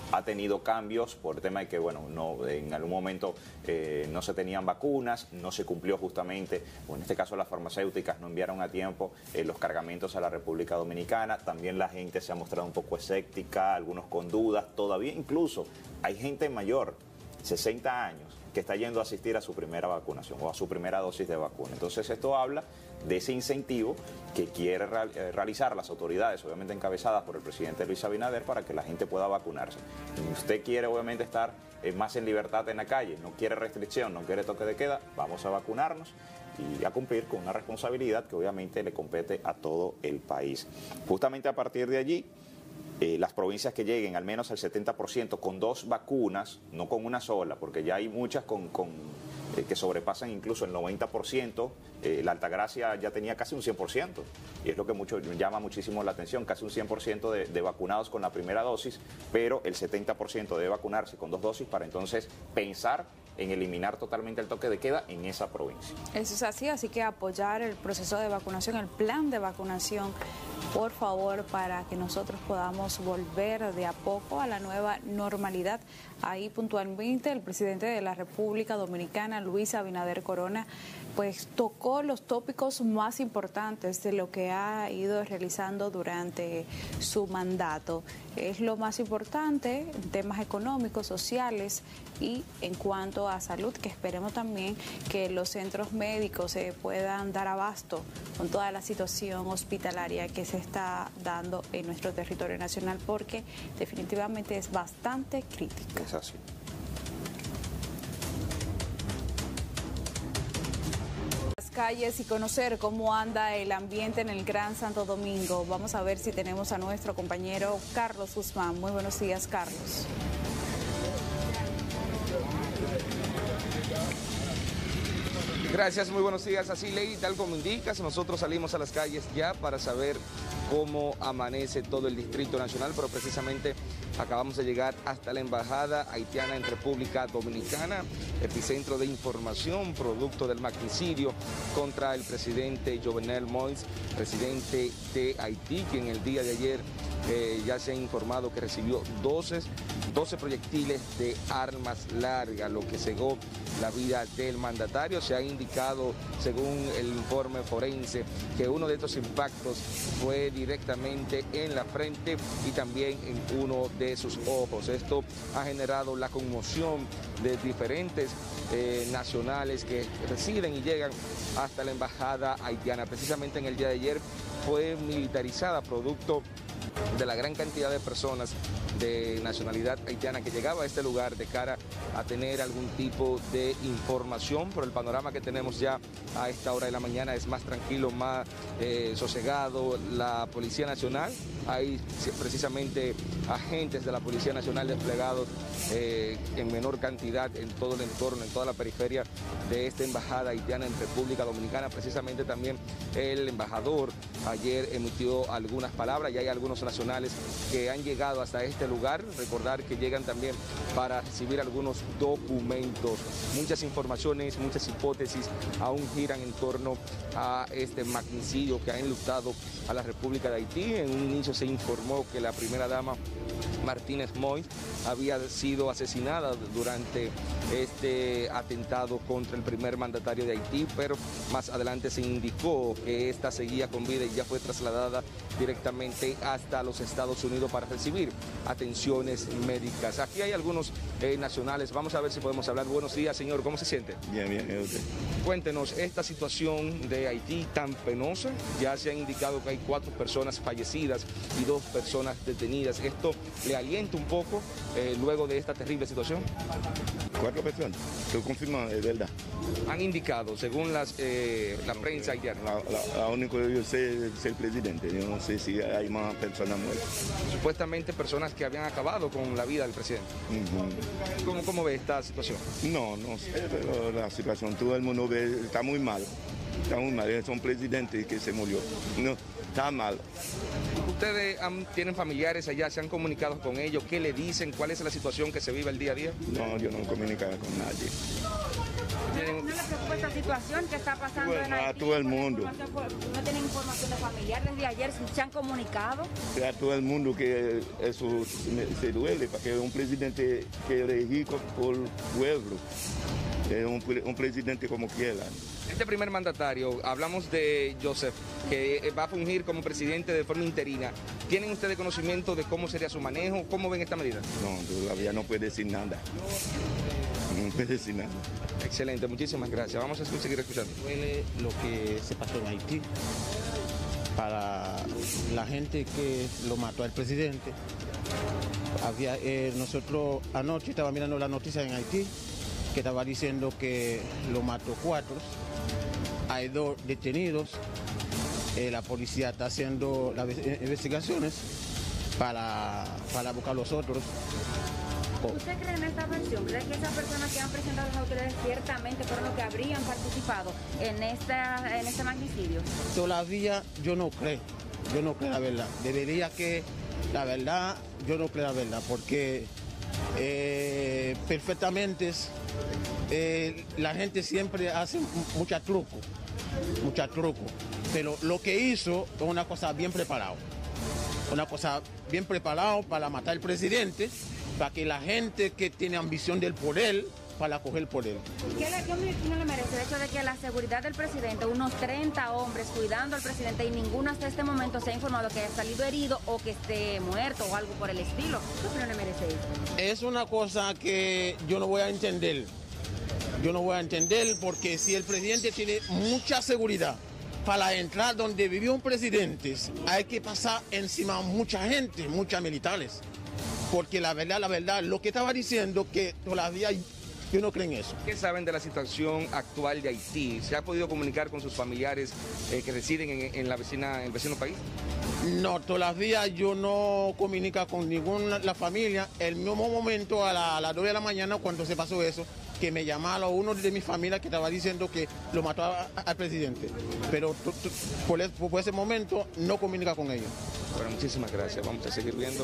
ha tenido cambios por el tema de que, bueno, en algún momento no se tenían vacunas, no se cumplió justamente, o en este caso las farmacéuticas no enviaron a tiempo los cargamentos a la República Dominicana. También la gente se ha mostrado un poco escéptica, algunos con dudas. Todavía incluso hay gente mayor, 60 años, que está yendo a asistir a su primera vacunación o a su primera dosis de vacuna. Entonces esto habla de ese incentivo que quiere realizar las autoridades, obviamente encabezadas por el presidente Luis Abinader, para que la gente pueda vacunarse. Y usted quiere obviamente estar más en libertad en la calle, no quiere restricción, no quiere toque de queda, vamos a vacunarnos y a cumplir con una responsabilidad que obviamente le compete a todo el país. Justamente a partir de allí, las provincias que lleguen al menos al 70% con 2 vacunas, no con una sola, porque ya hay muchas que sobrepasan incluso el 90%, la Altagracia ya tenía casi un 100%, y es lo que llama muchísimo la atención, casi un 100% de vacunados con la primera dosis, pero el 70% debe vacunarse con 2 dosis para entonces pensar en eliminar totalmente el toque de queda en esa provincia. Eso es así que apoyar el proceso de vacunación, el plan de vacunación, por favor, para que nosotros podamos volver de a poco a la nueva normalidad. Ahí puntualmente el presidente de la República Dominicana, Luis Abinader Corona, pues tocó los tópicos más importantes de lo que ha ido realizando durante su mandato. Es lo más importante en temas económicos, sociales y en cuanto a salud, que esperemos también que los centros médicos se puedan dar abasto con toda la situación hospitalaria que se está dando en nuestro territorio nacional, porque definitivamente es bastante crítico. Es así. Calles y conocer cómo anda el ambiente en el Gran Santo Domingo. Vamos a ver si tenemos a nuestro compañero Carlos Guzmán. Muy buenos días, Carlos. Gracias, muy buenos días. Así, Ley, tal como indicas, nosotros salimos a las calles ya para saber cómo amanece todo el Distrito Nacional, pero precisamente acabamos de llegar hasta la Embajada Haitiana en República Dominicana, epicentro de información producto del magnicidio contra el presidente Jovenel Moïse, presidente de Haití, quien el día de ayer ya se ha informado que recibió 12 proyectiles de armas largas, lo que cegó la vida del mandatario. Se ha indicado, según el informe forense, que uno de estos impactos fue directamente en la frente y también en uno de sus ojos. Esto ha generado la conmoción de diferentes nacionales que residen y llegan hasta la embajada haitiana. Precisamente en el día de ayer fue militarizada producto de la gran cantidad de personas de nacionalidad haitiana que llegaba a este lugar de cara a tener algún tipo de información, pero el panorama que tenemos ya a esta hora de la mañana es más tranquilo, más sosegado. La Policía Nacional, hay precisamente agentes de la Policía Nacional desplegados en menor cantidad en todo el entorno, en toda la periferia de esta embajada haitiana en República Dominicana. Precisamente también el embajador ayer emitió algunas palabras y hay algunos nacionales que han llegado hasta este lugar. Recordar que llegan también para recibir algunos documentos. Muchas informaciones, muchas hipótesis aún giran en torno a este magnicidio que ha enlutado a la República de Haití. En un inicio se informó que la primera dama Martínez Moïse había sido asesinada durante este atentado contra el primer mandatario de Haití, pero más adelante se indicó que esta seguía con vida y ya fue trasladada directamente hasta los Estados Unidos para recibir atenciones médicas. Aquí hay algunos nacionales, vamos a ver si podemos hablar. Buenos días, señor, ¿cómo se siente? Bien, bien. Cuéntenos, esta situación de Haití tan penosa, ya se han indicado que hay 4 personas fallecidas y 2 personas detenidas. ¿Esto le alienta un poco luego de esta terrible situación? 4 personas, lo confirman, es verdad. Han indicado, según la prensa haitiana. La único que yo sé es el presidente, yo no sé si hay más personas muertas. Supuestamente personas que habían acabado con la vida del presidente. ¿Cómo ve esta situación? No sé, pero la situación, todo el mundo ve, está muy mal. Es un presidente que se murió. No, está mal. ¿Ustedes tienen familiares allá? ¿Se han comunicado con ellos? ¿Qué le dicen? ¿Cuál es la situación que se vive el día a día? No, yo no comunicaba con nadie. ¿No le preocupa esta situación que está pasando en Haití. A todo el mundo. No tienen información de familiares desde ayer, se han comunicado. A todo el mundo que eso se duele, porque es un presidente que elegí por el pueblo, es un presidente como quiera. Este primer mandatario, hablamos de Joseph, que va a fungir como presidente de forma interina. ¿Tienen ustedes conocimiento de cómo sería su manejo? ¿Cómo ven esta medida? No, todavía no puede decir nada. No puede decir nada. Excelente, muchísimas gracias. Vamos a seguir escuchando. Duele lo que se pasó en Haití. Para la gente que lo mató al presidente, nosotros anoche estaba mirando la noticia en Haití, que estaba diciendo que lo mató 4, hay 2 detenidos, la policía está haciendo las investigaciones para buscar a los otros. ¿Usted cree en esta versión? ¿Cree que esas personas que han presentado las autoridades ciertamente fueron los que habrían participado en este magnicidio? Todavía yo no creo la verdad. Debería que, la verdad, yo no creo la verdad, porque perfectamente la gente siempre hace mucha truco, pero lo que hizo es una cosa bien preparada para matar al presidente, para que la gente que tiene ambición del poder, para coger el poder. ¿Qué no le merece el hecho de que la seguridad del presidente, unos 30 hombres cuidando al presidente y ninguno hasta este momento se ha informado que haya salido herido o que esté muerto o algo por el estilo? ¿Qué no le merece eso? Es una cosa que yo no voy a entender. Porque si el presidente tiene mucha seguridad, para entrar donde vivió un presidente hay que pasar encima a mucha gente, muchos militares. Porque la verdad, lo que estaba diciendo que todavía yo no creo en eso. ¿Qué saben de la situación actual de Haití? ¿Se ha podido comunicar con sus familiares que residen en el vecino país? No, todavía yo no comunico con ninguna la familia. El mismo momento a las 2 de la mañana cuando se pasó eso, que me llamaron uno de mi familia que estaba diciendo que lo mató al presidente. Pero por ese momento no comunica con ellos. Bueno, muchísimas gracias. Vamos a seguir viendo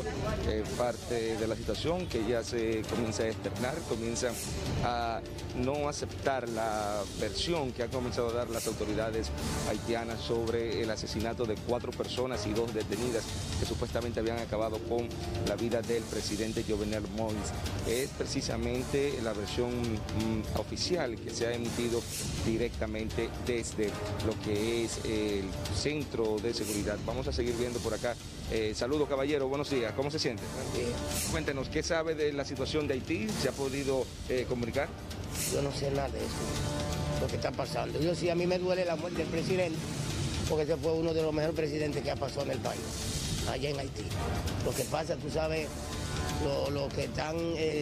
parte de la situación que ya se comienza a externar, comienzan a no aceptar la versión que han comenzado a dar las autoridades haitianas sobre el asesinato de 4 personas y 2 detenidas que supuestamente habían acabado con la vida del presidente Jovenel Moïse. Es precisamente la versión oficial que se ha emitido directamente desde lo que es el centro de seguridad. Vamos a seguir viendo por acá. Saludos, caballero, buenos días. ¿Cómo se siente? Cuéntenos, ¿qué sabe de la situación de Haití? ¿Se ha podido comunicar? Yo no sé nada de eso, lo que está pasando. Yo sí, a mí me duele la muerte del presidente, porque ese fue uno de los mejores presidentes que ha pasado en el país, allá en Haití. Lo que pasa, tú sabes, lo que están,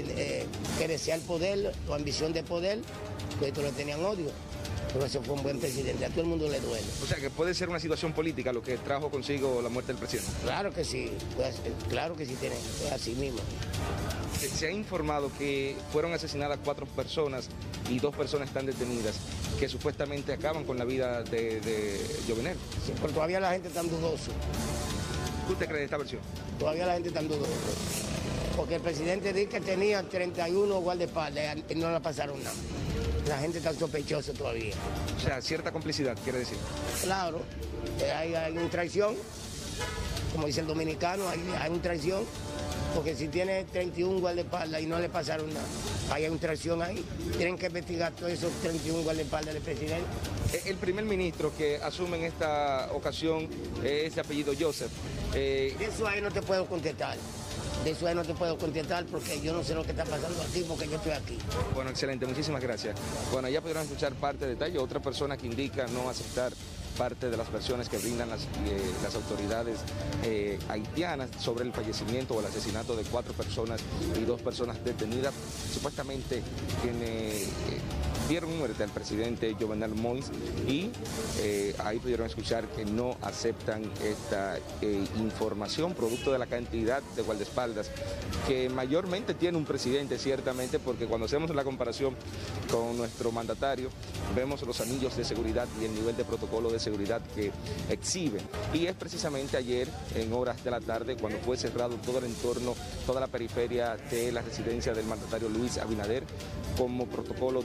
que desean poder, la ambición de poder, que esto le tenían odio. Pero ese fue un buen presidente, a todo el mundo le duele. O sea, que puede ser una situación política lo que trajo consigo la muerte del presidente. Claro que sí, pues, claro que sí, es así mismo. Se ha informado que fueron asesinadas 4 personas y 2 personas están detenidas, que supuestamente acaban con la vida de Jovenel. Sí, pero todavía la gente está dudosa. ¿Qué usted cree de esta versión? Todavía la gente está dudosa. Porque el presidente dice que tenía 31 guardaespaldas y no le pasaron nada. La gente está sospechosa todavía. O sea, cierta complicidad, quiere decir. Claro, hay una traición, como dice el dominicano, hay una traición, porque si tiene 31 guardaespaldas y no le pasaron nada, hay una traición ahí. Tienen que investigar todos esos 31 guardaespaldas del presidente. El primer ministro que asume en esta ocasión es de apellido Joseph. De eso ahí no te puedo contestar. De eso ahí no te puedo contestar porque yo no sé lo que está pasando aquí porque yo estoy aquí. Bueno, excelente, muchísimas gracias. Bueno, ya pudieron escuchar parte de detalle. Otra persona que indica no aceptar parte de las versiones que brindan las autoridades haitianas sobre el fallecimiento o el asesinato de 4 personas y 2 personas detenidas, supuestamente quienes dieron muerte al presidente Jovenel Moïse, y ahí pudieron escuchar que no aceptan esta información producto de la cantidad de guardaespaldas que mayormente tiene un presidente, ciertamente, porque cuando hacemos la comparación con nuestro mandatario vemos los anillos de seguridad y el nivel de protocolo de seguridad que exhiben. Y es precisamente ayer, en horas de la tarde, cuando fue cerrado todo el entorno, toda la periferia de la residencia del mandatario Luis Abinader, como protocolo de seguridad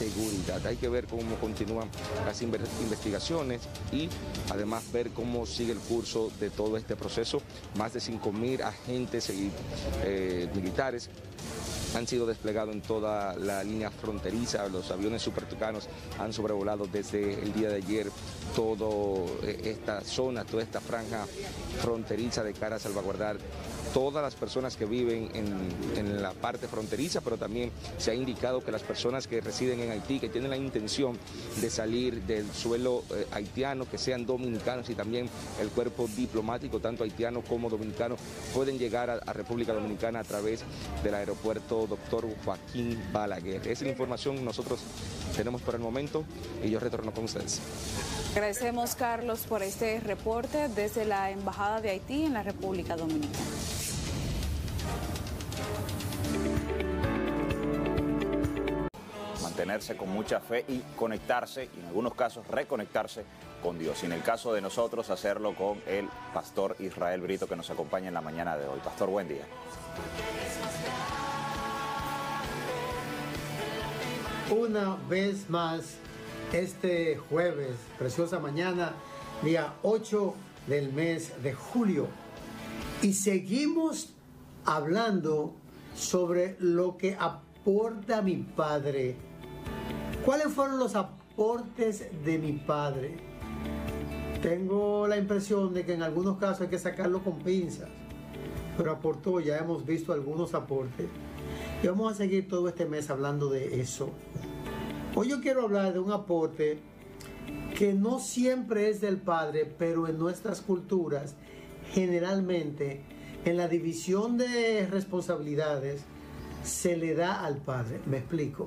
seguridad. Hay que ver cómo continúan las investigaciones y además ver cómo sigue el curso de todo este proceso. Más de 5.000 agentes y militares han sido desplegados en toda la línea fronteriza. Los aviones supertucanos han sobrevolado desde el día de ayer toda esta zona, toda esta franja fronteriza de cara a salvaguardar todas las personas que viven en la parte fronteriza, pero también se ha indicado que las personas que residen en Haití, que tienen la intención de salir del suelo haitiano, que sean dominicanos, y también el cuerpo diplomático, tanto haitiano como dominicano, pueden llegar a República Dominicana a través del aeropuerto Dr. Joaquín Balaguer. Esa es la información que nosotros tenemos por el momento y yo retorno con ustedes. Agradecemos, Carlos, por este reporte desde la Embajada de Haití en la República Dominicana. Mantenerse con mucha fe y conectarse, y en algunos casos reconectarse con Dios. Y en el caso de nosotros, hacerlo con el pastor Israel Brito, que nos acompaña en la mañana de hoy. Pastor, buen día. Una vez más, este jueves, preciosa mañana, día 8 del mes de julio. Y seguimos hablando sobre lo que aporta mi padre. ¿Cuáles fueron los aportes de mi padre? Tengo la impresión de que en algunos casos hay que sacarlo con pinzas, pero aportó, ya hemos visto algunos aportes. Y vamos a seguir todo este mes hablando de eso. Hoy yo quiero hablar de un aporte que no siempre es del padre, pero en nuestras culturas, generalmente, en la división de responsabilidades, se le da al padre. Me explico.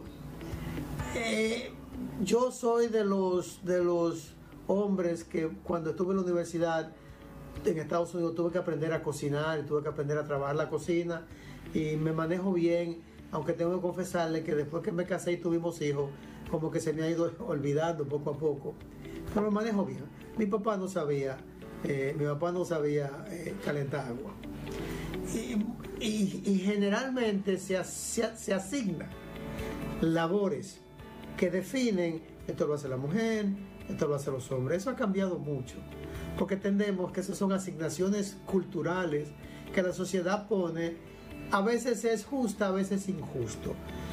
Yo soy de los hombres que cuando estuve en la universidad en Estados Unidos tuve que aprender a cocinar, tuve que aprender a trabajar la cocina y me manejo bien, aunque tengo que confesarle que después que me casé y tuvimos hijos, como que se me ha ido olvidando poco a poco, pero me manejo bien. Mi papá no sabía calentar agua y generalmente se asigna labores que definen, esto lo hace la mujer, esto lo hacen los hombres. Eso ha cambiado mucho, porque entendemos que esas son asignaciones culturales que la sociedad pone. A veces es justa, a veces injusto.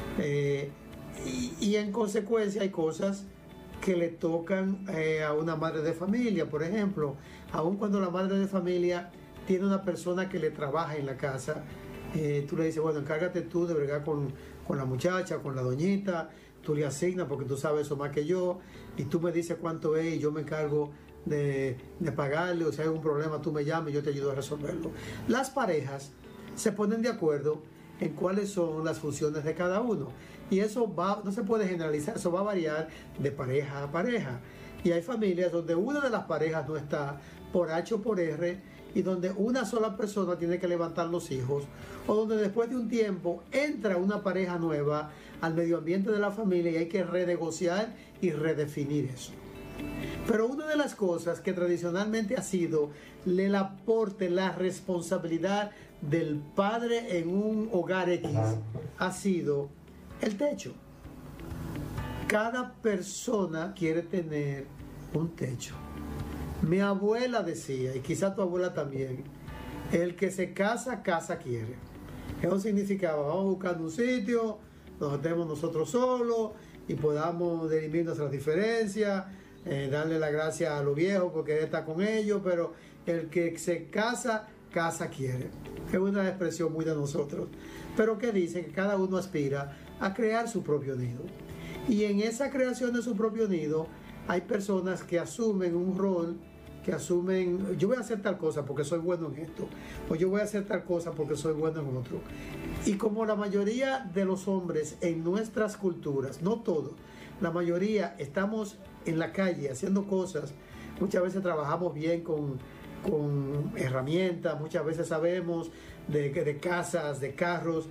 Y en consecuencia hay cosas que le tocan a una madre de familia. Por ejemplo, aun cuando la madre de familia tiene una persona que le trabaja en la casa, tú le dices, bueno, encárgate tú de bregar con la muchacha, con la doñita, tú le asignas porque tú sabes eso más que yo, y tú me dices cuánto es y yo me encargo de pagarle, o si hay algún problema tú me llamas y yo te ayudo a resolverlo. Las parejas se ponen de acuerdo en cuáles son las funciones de cada uno, y eso no se puede generalizar, eso va a variar de pareja a pareja, y hay familias donde una de las parejas no está por H o por R, y donde una sola persona tiene que levantar los hijos, o donde después de un tiempo entra una pareja nueva al medio ambiente de la familia y hay que renegociar y redefinir eso. Pero una de las cosas que tradicionalmente ha sido el aporte, la responsabilidad del padre en un hogar X, ha sido el techo. Cada persona quiere tener un techo. Mi abuela decía, y quizá tu abuela también, el que se casa, casa quiere. Eso significaba, vamos buscando un sitio, nos atemos nosotros solos y podamos dirimir nuestras diferencias, darle la gracia a los viejos porque él está con ellos, pero el que se casa, casa quiere. Es una expresión muy de nosotros, pero que dice que cada uno aspira a crear su propio nido. Y en esa creación de su propio nido hay personas que asumen un rol, que asumen, yo voy a hacer tal cosa porque soy bueno en esto, o yo voy a hacer tal cosa porque soy bueno en otro. Y como la mayoría de los hombres en nuestras culturas, no todos, la mayoría estamos en la calle haciendo cosas, muchas veces trabajamos bien con herramientas, muchas veces sabemos de casas, de carros,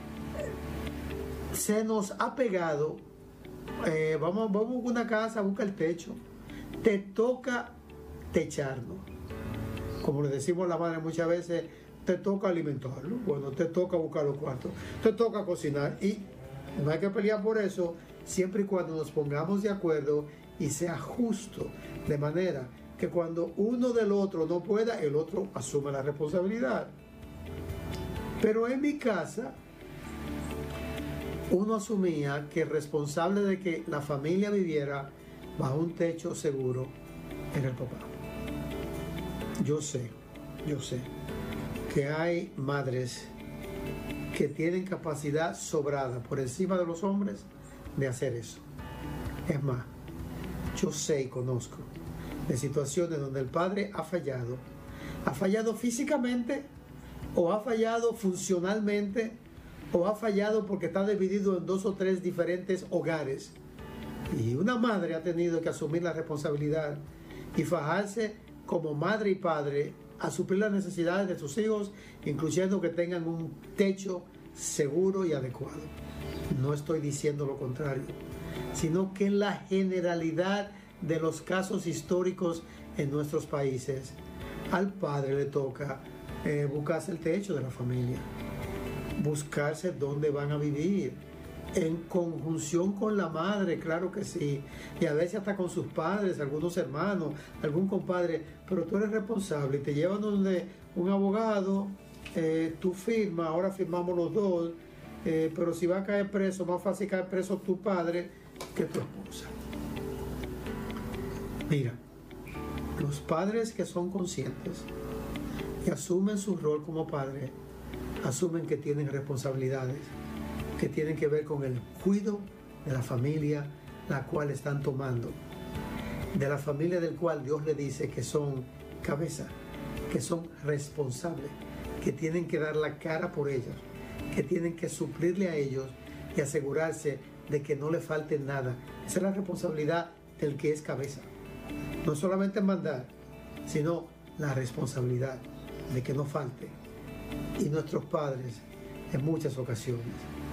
se nos ha pegado, vamos a una casa, busca el techo, te toca techarlo. Como le decimos a la madre muchas veces, te toca alimentarlo, bueno, te toca buscar los cuartos, te toca cocinar, y no hay que pelear por eso, siempre y cuando nos pongamos de acuerdo y sea justo, de manera que cuando uno del otro no pueda, el otro asuma la responsabilidad. Pero en mi casa, uno asumía que el responsable de que la familia viviera bajo un techo seguro era el papá. Yo sé que hay madres que tienen capacidad sobrada por encima de los hombres de hacer eso. Es más, yo sé y conozco de situaciones donde el padre ha fallado físicamente, o ha fallado funcionalmente, o ha fallado porque está dividido en 2 o 3 diferentes hogares. Y una madre ha tenido que asumir la responsabilidad y fajarse como madre y padre a suplir las necesidades de sus hijos, incluyendo que tengan un techo seguro y adecuado. No estoy diciendo lo contrario, sino que en la generalidad de los casos históricos en nuestros países, al padre le toca buscarse el techo de la familia, buscarse dónde van a vivir, en conjunción con la madre, claro que sí, y a veces hasta con sus padres, algunos hermanos, algún compadre, pero tú eres responsable y te llevan donde un abogado, tú firmas, ahora firmamos los dos, pero si va a caer preso, más fácil caer preso tu padre que tu esposa. Mira, los padres que son conscientes y asumen su rol como padre, asumen que tienen responsabilidades que tienen que ver con el cuidado de la familia la cual están tomando, de la familia del cual Dios le dice que son cabeza, que son responsables, que tienen que dar la cara por ellos, que tienen que suplirle a ellos y asegurarse de que no le falte nada. Esa es la responsabilidad del que es cabeza. No solamente mandar, sino la responsabilidad de que no falte. Y nuestros padres, en muchas ocasiones,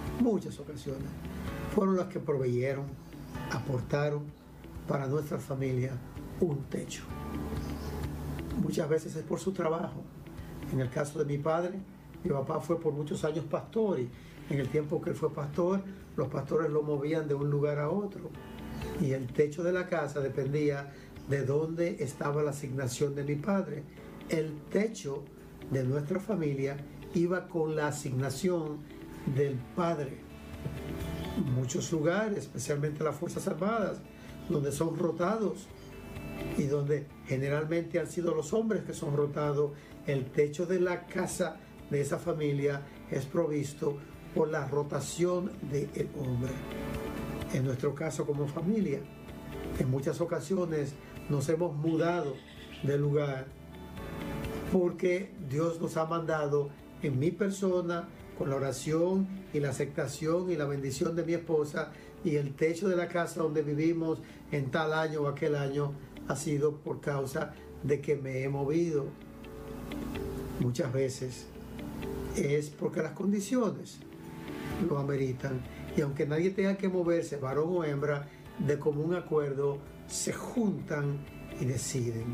fueron los que proveyeron, aportaron para nuestra familia un techo. Muchas veces es por su trabajo. En el caso de mi padre, mi papá fue por muchos años pastor, y en el tiempo que él fue pastor, los pastores lo movían de un lugar a otro. Y el techo de la casa dependía de dónde estaba la asignación de mi padre. El techo de nuestra familia iba con la asignación del padre. Muchos lugares, especialmente las Fuerzas Armadas, donde son rotados y donde generalmente han sido los hombres que son rotados, el techo de la casa de esa familia es provisto por la rotación del hombre. En nuestro caso como familia, en muchas ocasiones nos hemos mudado de lugar porque Dios nos ha mandado en mi persona, con la oración y la aceptación y la bendición de mi esposa, y el techo de la casa donde vivimos en tal año o aquel año ha sido por causa de que me he movido. Muchas veces es porque las condiciones lo ameritan, y aunque nadie tenga que moverse, varón o hembra, de común acuerdo se juntan y deciden.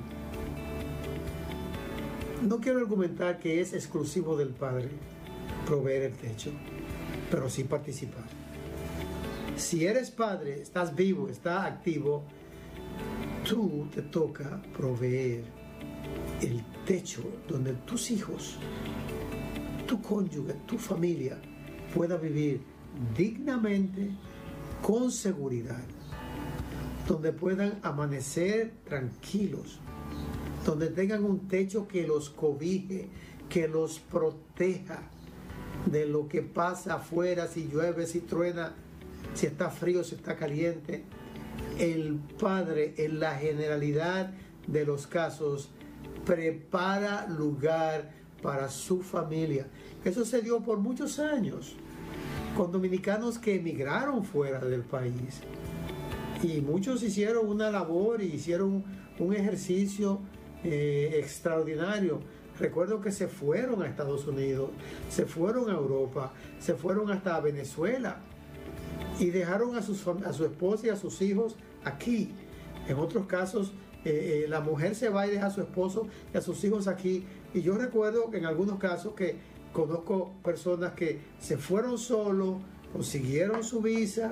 No quiero argumentar que es exclusivo del padre proveer el techo, pero sí participar. Si eres padre, estás vivo, estás activo, tú te toca proveer el techo donde tus hijos, tu cónyuge, tu familia pueda vivir dignamente, con seguridad, donde puedan amanecer tranquilos, donde tengan un techo que los cobije, que los proteja de lo que pasa afuera, si llueve, si truena, si está frío, si está caliente. El padre, en la generalidad de los casos, prepara lugar para su familia. Eso se dio por muchos años con dominicanos que emigraron fuera del país, y muchos hicieron una labor y hicieron un ejercicio extraordinario. Recuerdo que se fueron a Estados Unidos, se fueron a Europa, se fueron hasta Venezuela y dejaron a su esposa y a sus hijos aquí. En otros casos, la mujer se va y deja a su esposo y a sus hijos aquí. Y yo recuerdo que en algunos casos que conozco personas que se fueron solos, consiguieron su visa,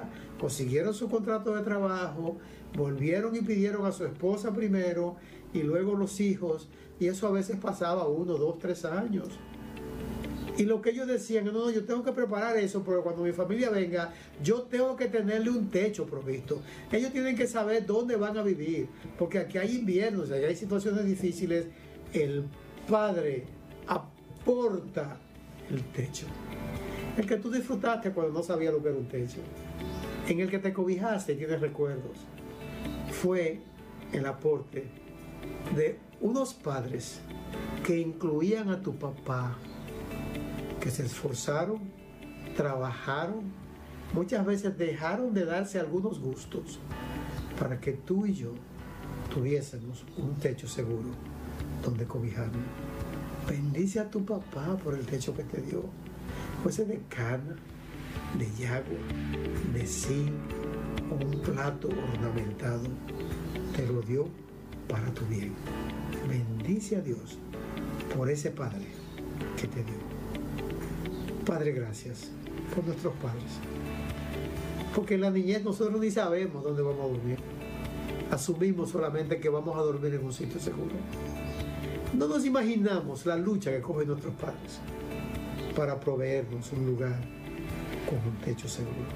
consiguieron su contrato de trabajo, volvieron y pidieron a su esposa primero y luego los hijos, y eso a veces pasaba 1, 2, 3 años. Y lo que ellos decían, no, yo tengo que preparar eso, porque cuando mi familia venga, yo tengo que tenerle un techo provisto. Ellos tienen que saber dónde van a vivir, porque aquí hay inviernos, allá hay situaciones difíciles. El padre aporta el techo. El que tú disfrutaste cuando no sabías lo que era un techo. En el que te cobijaste y tienes recuerdos. Fue el aporte de unos padres que incluían a tu papá, que se esforzaron, trabajaron, muchas veces dejaron de darse algunos gustos para que tú y yo tuviésemos un techo seguro donde cobijarnos. Bendice a tu papá por el techo que te dio, fuese de cana, de yago, de zinc o un plato ornamentado, te lo dio para tu bien. Bendice a Dios por ese Padre que te dio. Padre, gracias por nuestros padres. Porque en la niñez nosotros ni sabemos dónde vamos a dormir. Asumimos solamente que vamos a dormir en un sitio seguro. No nos imaginamos la lucha que cogen nuestros padres para proveernos un lugar con un techo seguro.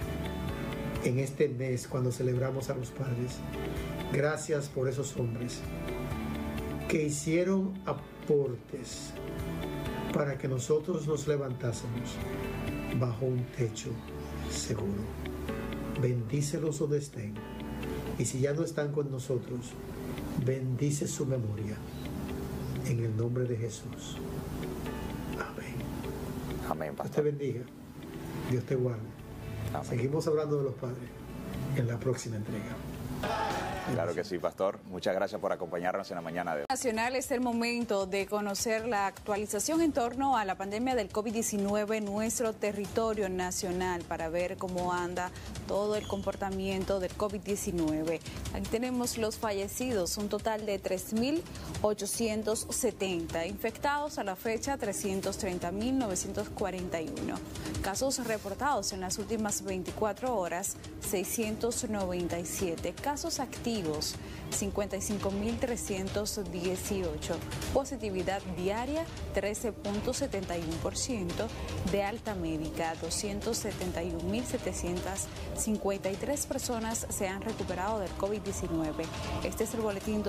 En este mes, cuando celebramos a los padres, gracias por esos hombres que hicieron aportes para que nosotros nos levantásemos bajo un techo seguro. Bendícelos donde estén. Y si ya no están con nosotros, bendice su memoria. En el nombre de Jesús. Amén. Amén, pastor. Dios te bendiga. Dios te guarde. Amén. Seguimos hablando de los padres en la próxima entrega. Claro que sí, pastor. Muchas gracias por acompañarnos en la mañana de hoy. Nacional, es el momento de conocer la actualización en torno a la pandemia del COVID-19 en nuestro territorio nacional para ver cómo anda todo el comportamiento del COVID-19. Aquí tenemos los fallecidos, un total de 3.870. Infectados a la fecha, 330.941. Casos reportados en las últimas 24 horas, 697. Casos activos, 55.318. Positividad diaria, 13.71%. De alta médica, 271.753 personas se han recuperado del COVID-19. Este es el boletín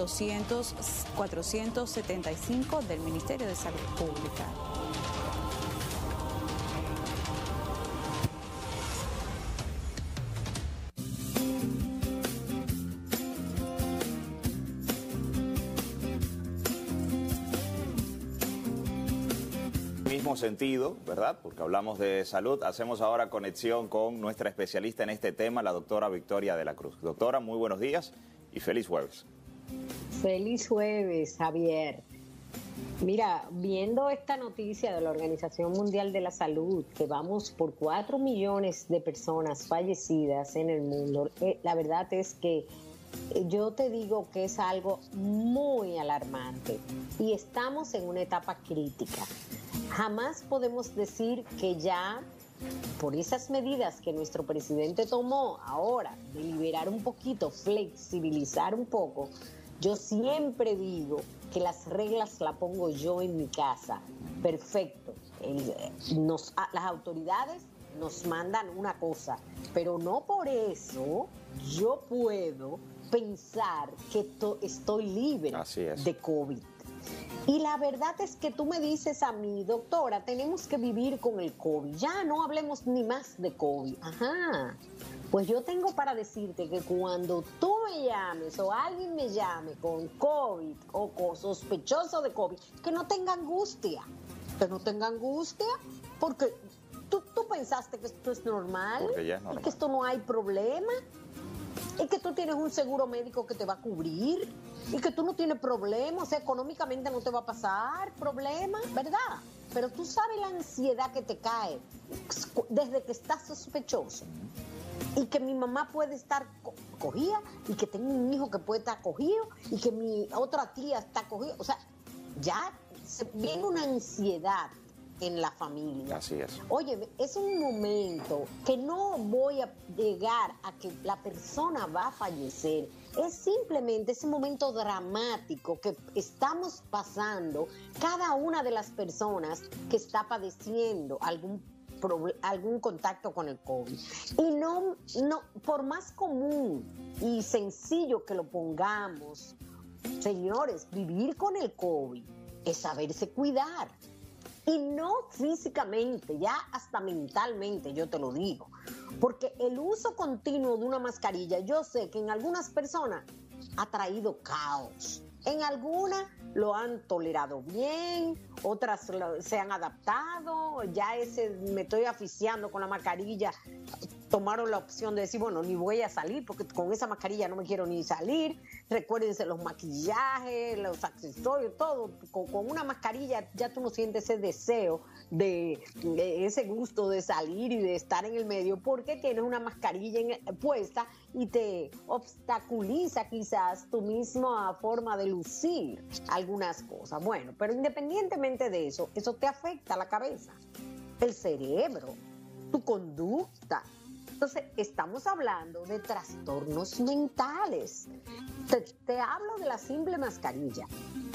475 del Ministerio de Salud Pública. Sentido, ¿verdad? Porque hablamos de salud. Hacemos ahora conexión con nuestra especialista en este tema, la doctora Victoria de la Cruz. Doctora, muy buenos días y feliz jueves. Feliz jueves, Javier. Mira, viendo esta noticia de la Organización Mundial de la Salud, que vamos por 4 millones de personas fallecidas en el mundo, la verdad es que yo te digo que es algo muy alarmante y estamos en una etapa crítica. Jamás podemos decir que ya, por esas medidas que nuestro presidente tomó ahora, de liberar un poquito, flexibilizar un poco, yo siempre digo que las reglas las pongo yo en mi casa. Perfecto. Las autoridades nos mandan una cosa, pero no por eso yo puedo pensar que estoy libre de COVID. Y la verdad es que tú me dices a mí, doctora, tenemos que vivir con el COVID. Ya no hablemos ni más de COVID. Ajá. Pues yo tengo para decirte que cuando tú me llames o alguien me llame con COVID o con sospechoso de COVID, que no tenga angustia. Que no tenga angustia porque tú pensaste que esto es normal. Porque ya es normal. Y que esto no hay problema. Y que tú tienes un seguro médico que te va a cubrir. Y que tú no tienes problemas, o sea, económicamente no te va a pasar problemas, ¿verdad? Pero tú sabes la ansiedad que te cae desde que estás sospechoso. Y que mi mamá puede estar cogida, y que tengo un hijo que puede estar cogido, y que mi otra tía está cogida. O sea, ya se viene una ansiedad en la familia. Así es. Oye, es un momento que no voy a llegar a que la persona va a fallecer. Es simplemente ese momento dramático que estamos pasando cada una de las personas que está padeciendo algún contacto con el COVID. Y no, por más común y sencillo que lo pongamos, señores, vivir con el COVID es saberse cuidar. Y no físicamente, ya hasta mentalmente, yo te lo digo. Porque el uso continuo de una mascarilla, yo sé que en algunas personas ha traído caos. En algunas lo han tolerado bien, otras se han adaptado, ya me estoy asfixiando con la mascarilla, tomaron la opción de decir, bueno, ni voy a salir porque con esa mascarilla no me quiero ni salir. Recuérdense los maquillajes, los accesorios, todo. Con una mascarilla ya tú no sientes ese deseo de ese gusto de salir y de estar en el medio porque tienes una mascarilla puesta y te obstaculiza quizás tu misma forma de lucir algunas cosas. Bueno, pero independientemente de eso te afecta la cabeza, el cerebro, tu conducta. Entonces, estamos hablando de trastornos mentales. Te hablo de la simple mascarilla.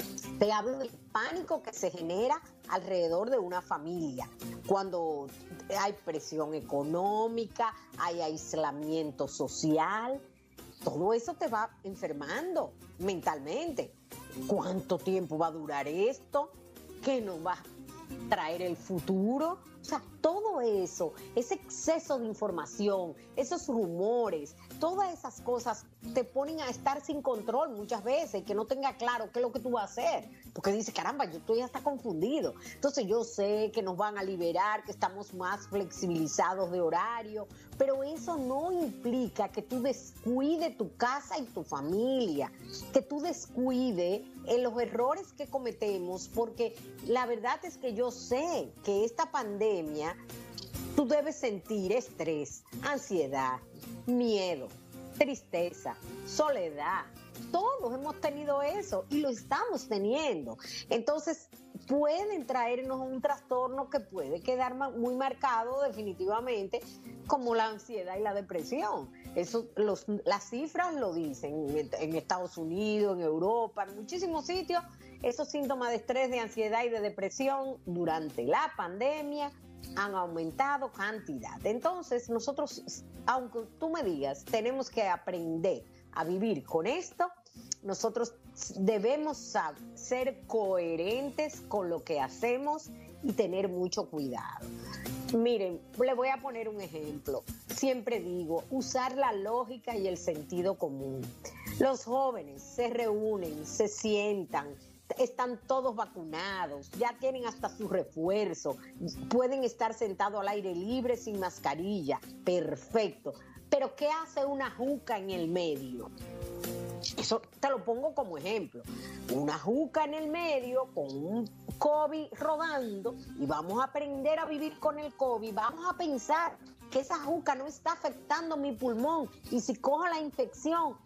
Te hablo del pánico que se genera alrededor de una familia. Cuando hay presión económica, hay aislamiento social, todo eso te va enfermando mentalmente. ¿Cuánto tiempo va a durar esto? ¿Qué nos va a traer el futuro? O sea, todo eso, ese exceso de información, esos rumores, todas esas cosas te ponen a estar sin control muchas veces, que no tenga claro qué es lo que tú vas a hacer, porque dices, caramba, yo estoy hasta confundido. Entonces yo sé que nos van a liberar, que estamos más flexibilizados de horario, pero eso no implica que tú descuides tu casa y tu familia, que tú descuides en los errores que cometemos, porque la verdad es que yo sé que esta pandemia, tú debes sentir estrés, ansiedad, miedo, tristeza, soledad. Todos hemos tenido eso y lo estamos teniendo. Entonces, pueden traernos un trastorno que puede quedar muy marcado definitivamente, como la ansiedad y la depresión. Eso, las cifras lo dicen en Estados Unidos, en Europa, en muchísimos sitios. Esos síntomas de estrés, de ansiedad y de depresión durante la pandemia han aumentado cantidad. Entonces, nosotros, aunque tú me digas, tenemos que aprender a vivir con esto, nosotros debemos ser coherentes con lo que hacemos y tener mucho cuidado. Miren, le voy a poner un ejemplo. Siempre digo, usar la lógica y el sentido común. Los jóvenes se reúnen, se sientan, están todos vacunados, ya tienen hasta su refuerzo, pueden estar sentados al aire libre sin mascarilla, perfecto. Pero ¿qué hace una juca en el medio? Eso te lo pongo como ejemplo. Una juca en el medio con un COVID rodando y vamos a aprender a vivir con el COVID. Vamos a pensar que esa juca no está afectando mi pulmón y si cojo la infección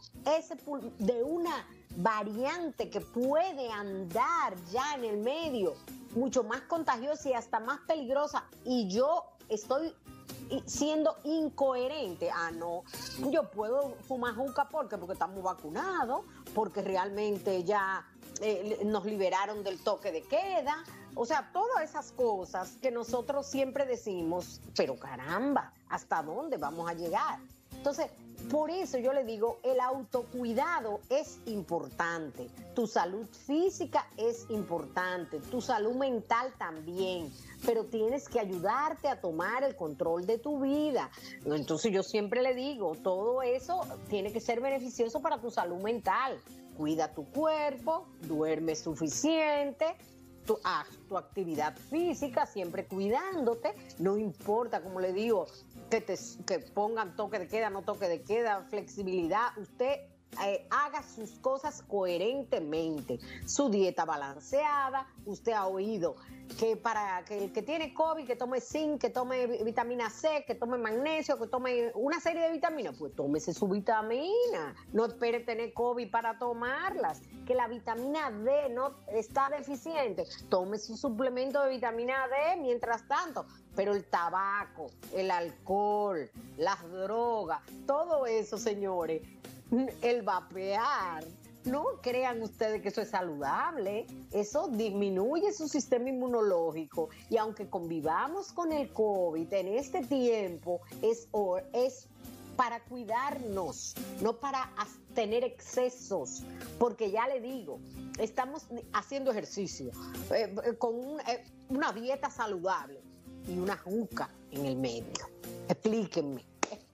de una variante que puede andar ya en el medio, mucho más contagiosa y hasta más peligrosa, y yo estoy siendo incoherente. No, yo puedo fumar juca porque estamos vacunados, porque realmente ya nos liberaron del toque de queda. O sea, todas esas cosas que nosotros siempre decimos, pero caramba, ¿hasta dónde vamos a llegar? Entonces, por eso yo le digo, el autocuidado es importante, tu salud física es importante, tu salud mental también, pero tienes que ayudarte a tomar el control de tu vida. Entonces yo siempre le digo, todo eso tiene que ser beneficioso para tu salud mental. Cuida tu cuerpo, duerme suficiente, haz tu actividad física, siempre cuidándote, no importa, como le digo, que pongan toque de queda, no toque de queda, flexibilidad, usted haga sus cosas coherentemente, su dieta balanceada. Usted ha oído que para que el que tiene COVID, que tome zinc, que tome vitamina C, que tome magnesio, que tome una serie de vitaminas, pues tómese su vitamina, no espere tener COVID para tomarlas. Que la vitamina D no está deficiente, tome su suplemento de vitamina D mientras tanto. Pero el tabaco, el alcohol, las drogas, todo eso, señores, el vapear, no crean ustedes que eso es saludable. Eso disminuye su sistema inmunológico, y aunque convivamos con el COVID en este tiempo, es para cuidarnos, no para tener excesos, porque ya le digo, estamos haciendo ejercicio con una dieta saludable y una juca en el medio. Explíquenme,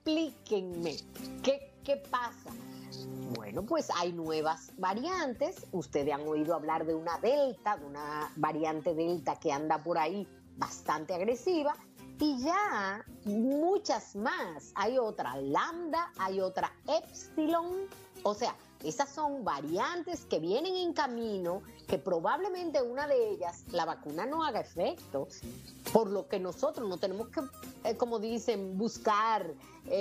¿qué pasa? Bueno, pues hay nuevas variantes. Ustedes han oído hablar de una delta, de una variante delta que anda por ahí bastante agresiva, y ya muchas más. Hay otra lambda, hay otra epsilon, o sea, esas son variantes que vienen en camino, que probablemente una de ellas, la vacuna no haga efecto, por lo que nosotros no tenemos que, como dicen, buscar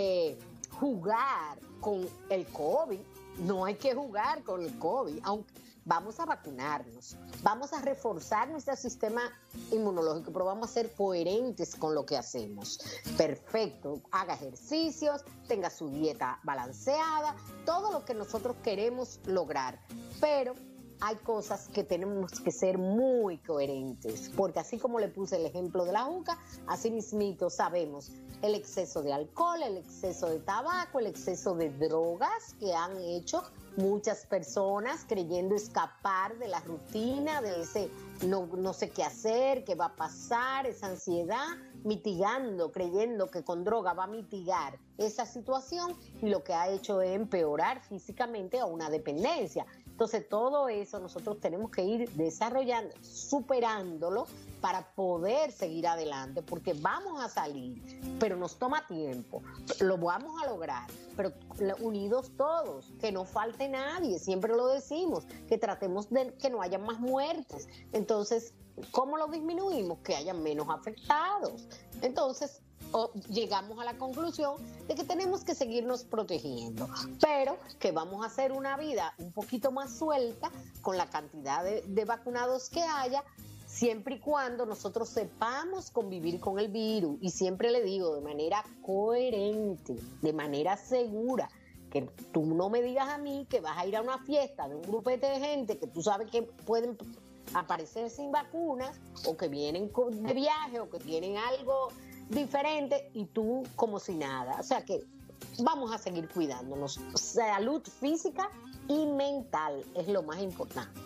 jugar con el COVID. No hay que jugar con el COVID, aunque vamos a vacunarnos, vamos a reforzar nuestro sistema inmunológico, pero vamos a ser coherentes con lo que hacemos. Perfecto, haga ejercicios, tenga su dieta balanceada, todo lo que nosotros queremos lograr, pero hay cosas que tenemos que ser muy coherentes, porque así como le puse el ejemplo de la juca, así mismito sabemos el exceso de alcohol, el exceso de tabaco, el exceso de drogas que han hecho muchas personas creyendo escapar de la rutina, de ese no sé qué hacer, qué va a pasar, esa ansiedad, mitigando, creyendo que con droga va a mitigar esa situación, y lo que ha hecho es empeorar físicamente a una dependencia. Entonces todo eso nosotros tenemos que ir desarrollando, superándolo para poder seguir adelante, porque vamos a salir, pero nos toma tiempo, lo vamos a lograr, pero unidos todos, que no falte nadie, siempre lo decimos, que tratemos de que no haya más muertes. Entonces, ¿cómo lo disminuimos? Que haya menos afectados. Entonces, llegamos a la conclusión de que tenemos que seguirnos protegiendo, pero que vamos a hacer una vida un poquito más suelta con la cantidad de vacunados que haya, siempre y cuando nosotros sepamos convivir con el virus. Y siempre le digo, de manera coherente, de manera segura, que tú no me digas a mí que vas a ir a una fiesta de un grupete de gente que tú sabes que pueden aparecer sin vacunas, o que vienen de viaje, o que tienen algo diferente, y tú como si nada. O sea que vamos a seguir cuidándonos. Salud física y mental es lo más importante.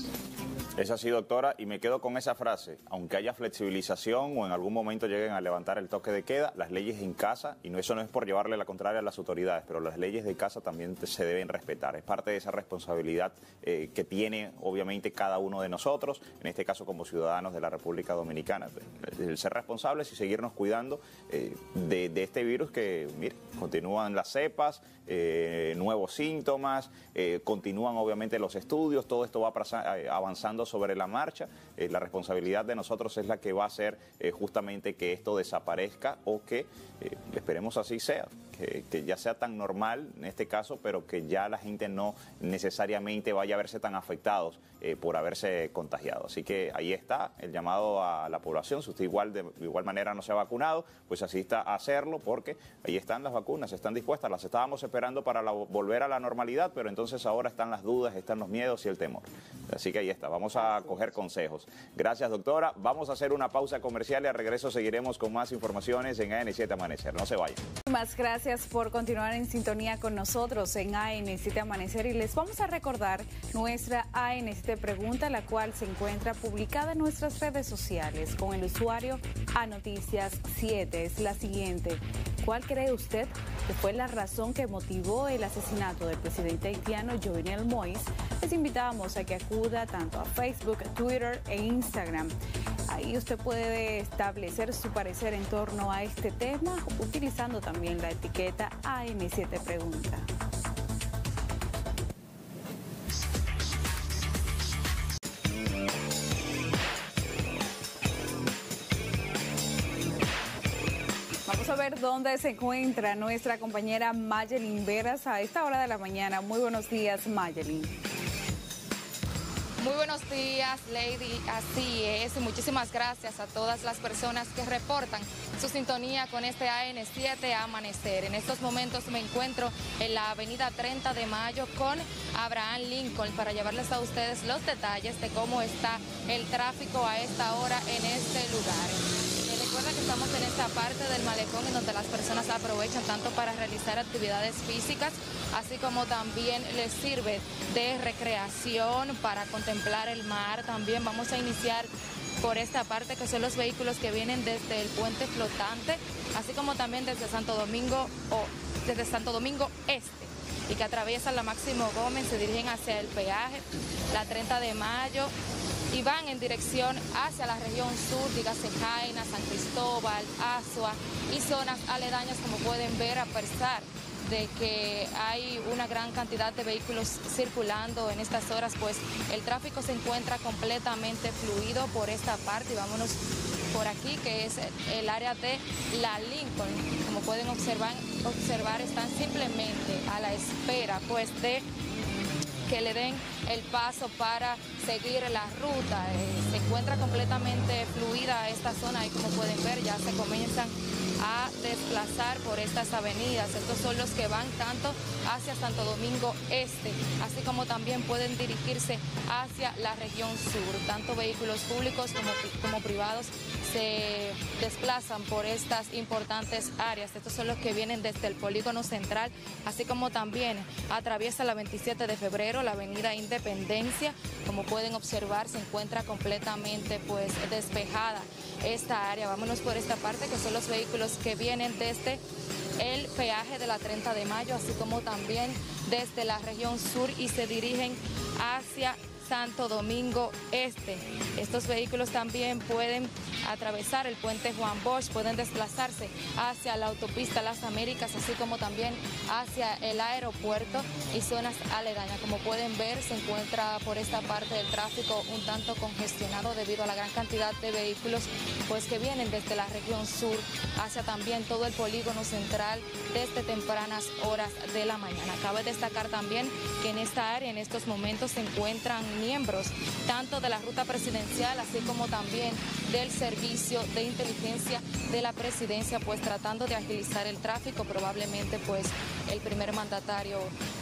Es así, doctora, y me quedo con esa frase: aunque haya flexibilización o en algún momento lleguen a levantar el toque de queda, las leyes en casa, y eso no es por llevarle la contraria a las autoridades, pero las leyes de casa también se deben respetar. Es parte de esa responsabilidad que tiene obviamente cada uno de nosotros, en este caso como ciudadanos de la República Dominicana, el ser responsables y seguirnos cuidando de este virus que, mire, continúan las cepas, nuevos síntomas, continúan obviamente los estudios, todo esto va avanzando sobre la marcha. La responsabilidad de nosotros es la que va a hacer justamente que esto desaparezca, o que esperemos así sea, que ya sea tan normal en este caso, pero que ya la gente no necesariamente vaya a verse tan afectados por haberse contagiado. Así que ahí está el llamado a la población. Si usted de igual manera no se ha vacunado, pues asista a hacerlo, porque ahí están las vacunas, están dispuestas, las estábamos esperando para volver a la normalidad, pero entonces ahora están las dudas, están los miedos y el temor. Así que ahí está, vamos a coger consejos. Gracias, doctora. Vamos a hacer una pausa comercial y al regreso seguiremos con más informaciones en AN7 Amanecer. No se vayan. Muchas gracias por continuar en sintonía con nosotros en AN7 Amanecer, y les vamos a recordar nuestra AN7 Pregunta, la cual se encuentra publicada en nuestras redes sociales con el usuario ANoticias7. Es la siguiente: ¿cuál cree usted que fue la razón que motivó el asesinato del presidente haitiano Jovenel Moïse? Les invitamos a que acuda tanto a Facebook, Twitter e Instagram. Ahí usted puede establecer su parecer en torno a este tema utilizando también la etiqueta AN7 Pregunta. saber dónde se encuentra nuestra compañera Mayelin Veras a esta hora de la mañana. Muy buenos días, Mayelin. Muy buenos días, Lady. Así es, y muchísimas gracias a todas las personas que reportan su sintonía con este AN7 Amanecer. En estos momentos me encuentro en la avenida 30 de Mayo con Abraham Lincoln para llevarles a ustedes los detalles de cómo está el tráfico a esta hora en este lugar. Recuerda que estamos en esta parte del malecón en donde las personas aprovechan tanto para realizar actividades físicas, así como también les sirve de recreación para contemplar el mar. También vamos a iniciar por esta parte que son los vehículos que vienen desde el puente flotante, así como también desde Santo Domingo Este y que atraviesan la Máximo Gómez, se dirigen hacia el peaje, la 30 de Mayo, y van en dirección hacia la región sur, dígase Jaina, San Cristóbal, Azua y zonas aledañas, como pueden ver, a pesar de que hay una gran cantidad de vehículos circulando en estas horas, pues el tráfico se encuentra completamente fluido por esta parte. Y vámonos por aquí, que es el área de la Lincoln. Como pueden observar, están simplemente a la espera pues de que le den el paso para seguir la ruta. Se encuentra completamente fluida esta zona y como pueden ver ya se comienzan a desplazar por estas avenidas. Estos son los que van tanto hacia Santo Domingo Este, así como también pueden dirigirse hacia la región sur. Tanto vehículos públicos como privados se desplazan por estas importantes áreas. Estos son los que vienen desde el polígono central, así como también atraviesa la 27 de febrero, la avenida Independencia. Como pueden observar, se encuentra completamente pues despejada esta área. Vámonos por esta parte, que son los vehículos que vienen desde el peaje de la 30 de Mayo, así como también desde la región sur y se dirigen hacia Santo Domingo Este. Estos vehículos también pueden atravesar el puente Juan Bosch, pueden desplazarse hacia la autopista Las Américas, así como también hacia el aeropuerto y zonas aledañas. Como pueden ver, se encuentra por esta parte del tráfico un tanto congestionado debido a la gran cantidad de vehículos pues que vienen desde la región sur hacia también todo el polígono central desde tempranas horas de la mañana. Cabe destacar también que en esta área en estos momentos se encuentran miembros tanto de la ruta presidencial así como también del servicio de inteligencia de la presidencia, pues tratando de agilizar el tráfico. Probablemente pues el primer mandatario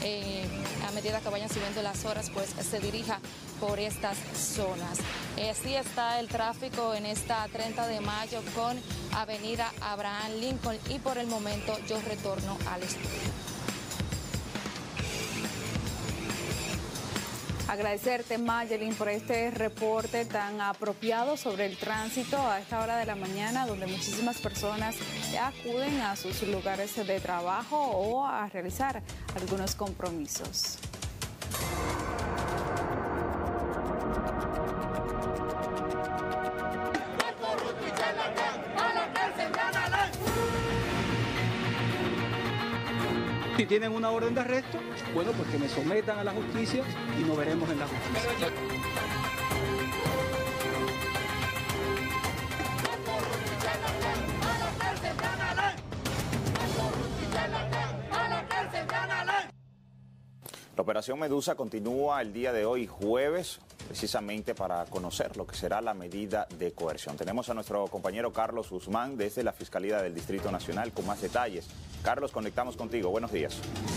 a medida que vayan subiendo las horas pues se dirija por estas zonas. Así está el tráfico en esta 30 de Mayo con avenida Abraham Lincoln y por el momento yo retorno al estudio. Agradecerte, Mayelin, por este reporte tan apropiado sobre el tránsito a esta hora de la mañana, donde muchísimas personas acuden a sus lugares de trabajo o a realizar algunos compromisos. Si tienen una orden de arresto, bueno, pues que me sometan a la justicia y nos veremos en la justicia. La operación Medusa continúa el día de hoy, jueves, precisamente para conocer lo que será la medida de coerción. Tenemos a nuestro compañero Carlos Guzmán desde la Fiscalía del Distrito Nacional con más detalles. Carlos, conectamos contigo. Buenos días.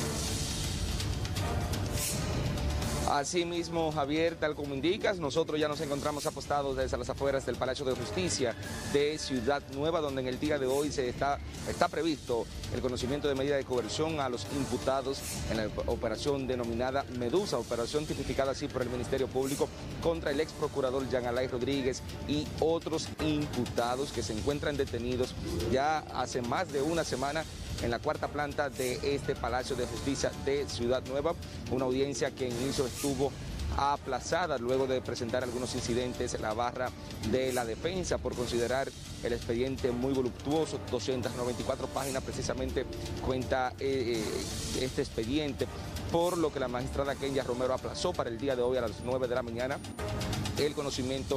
Así mismo, Javier, tal como indicas, nosotros ya nos encontramos apostados desde las afueras del Palacio de Justicia de Ciudad Nueva, donde en el día de hoy está previsto el conocimiento de medida de coerción a los imputados en la operación denominada Medusa, operación tipificada así por el Ministerio Público contra el ex procurador Jean Alain Rodríguez y otros imputados que se encuentran detenidos ya hace más de una semana en la cuarta planta de este Palacio de Justicia de Ciudad Nueva, una audiencia que en inicio estuvo aplazada luego de presentar algunos incidentes en la barra de la defensa por considerar el expediente muy voluptuoso. 294 páginas precisamente cuenta este expediente, por lo que la magistrada Kenya Romero aplazó para el día de hoy a las 9 de la mañana el conocimiento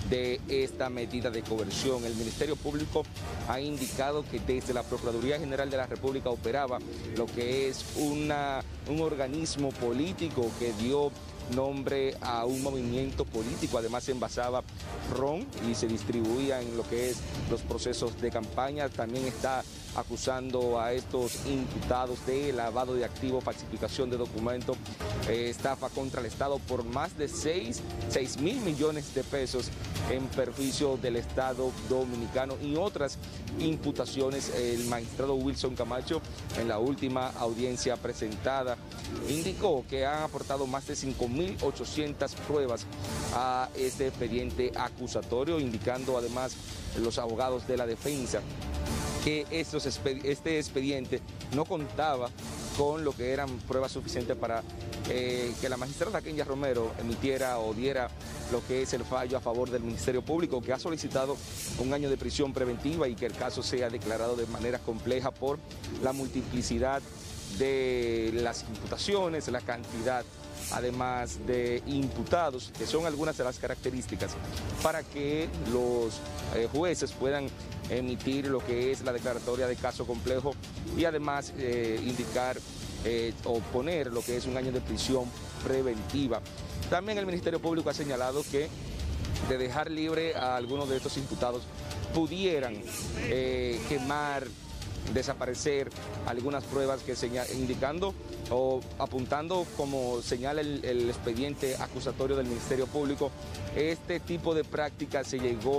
de esta medida de coerción. El Ministerio Público ha indicado que desde la Procuraduría General de la República operaba lo que es un organismo político que dio nombre a un movimiento político, además envasaba ron y se distribuía en lo que es los procesos de campaña. También está acusando a estos imputados de lavado de activos, falsificación de documentos, estafa contra el Estado por más de 6 mil millones de pesos en perjuicio del Estado dominicano y otras imputaciones. El magistrado Wilson Camacho, en la última audiencia presentada, indicó que han aportado más de 5.800 pruebas a este expediente acusatorio, indicando además los abogados de la defensa que este expediente no contaba con lo que eran pruebas suficientes para que la magistrada Kenia Romero emitiera o diera lo que es el fallo a favor del Ministerio Público, que ha solicitado 1 año de prisión preventiva y que el caso sea declarado de manera compleja por la multiplicidad de las imputaciones, la cantidad además de imputados, que son algunas de las características para que los jueces puedan emitir lo que es la declaratoria de caso complejo y además indicar o poner lo que es 1 año de prisión preventiva. También el Ministerio Público ha señalado que de dejar libre a algunos de estos imputados pudieran quemar, desaparecer algunas pruebas que indicando o apuntando, como señala el expediente acusatorio del Ministerio Público, este tipo de práctica se llevó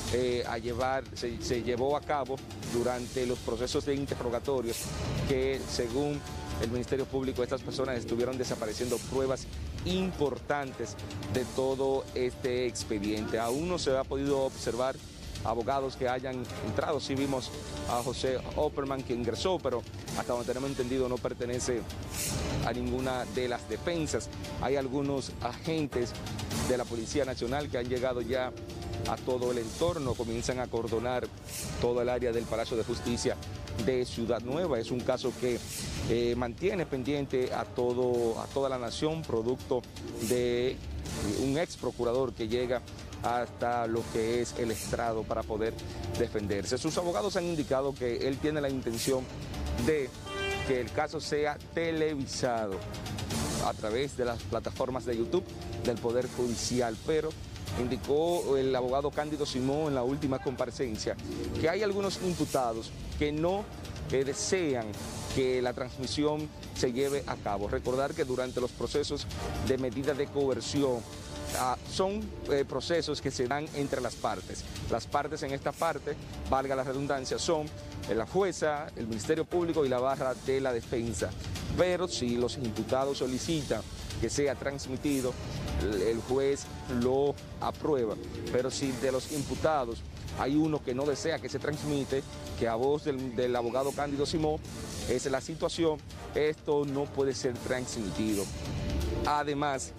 a cabo durante los procesos de interrogatorios, que según el Ministerio Público estas personas estuvieron desapareciendo pruebas importantes de todo este expediente. Aún no se ha podido observar abogados que hayan entrado. Sí vimos a José Opperman, que ingresó, pero hasta donde tenemos entendido no pertenece a ninguna de las defensas. Hay algunos agentes de la Policía Nacional que han llegado ya a todo el entorno, comienzan a acordonar todo el área del Palacio de Justicia de Ciudad Nueva. Es un caso que mantiene pendiente a toda la nación, producto de un ex procurador que llega hasta lo que es el estrado para poder defenderse. Sus abogados han indicado que él tiene la intención de que el caso sea televisado a través de las plataformas de YouTube del Poder Judicial, pero indicó el abogado Cándido Simón en la última comparecencia que hay algunos imputados que no desean que la transmisión se lleve a cabo. Recordar que durante los procesos de medida de coerción son procesos que se dan entre las partes. Las partes en esta parte, valga la redundancia, son la jueza, el Ministerio Público y la barra de la defensa. Pero si los imputados solicitan que sea transmitido, el juez lo aprueba. Pero si de los imputados hay uno que no desea que se transmite, que a voz del abogado Cándido Simón es la situación, esto no puede ser transmitido. Además,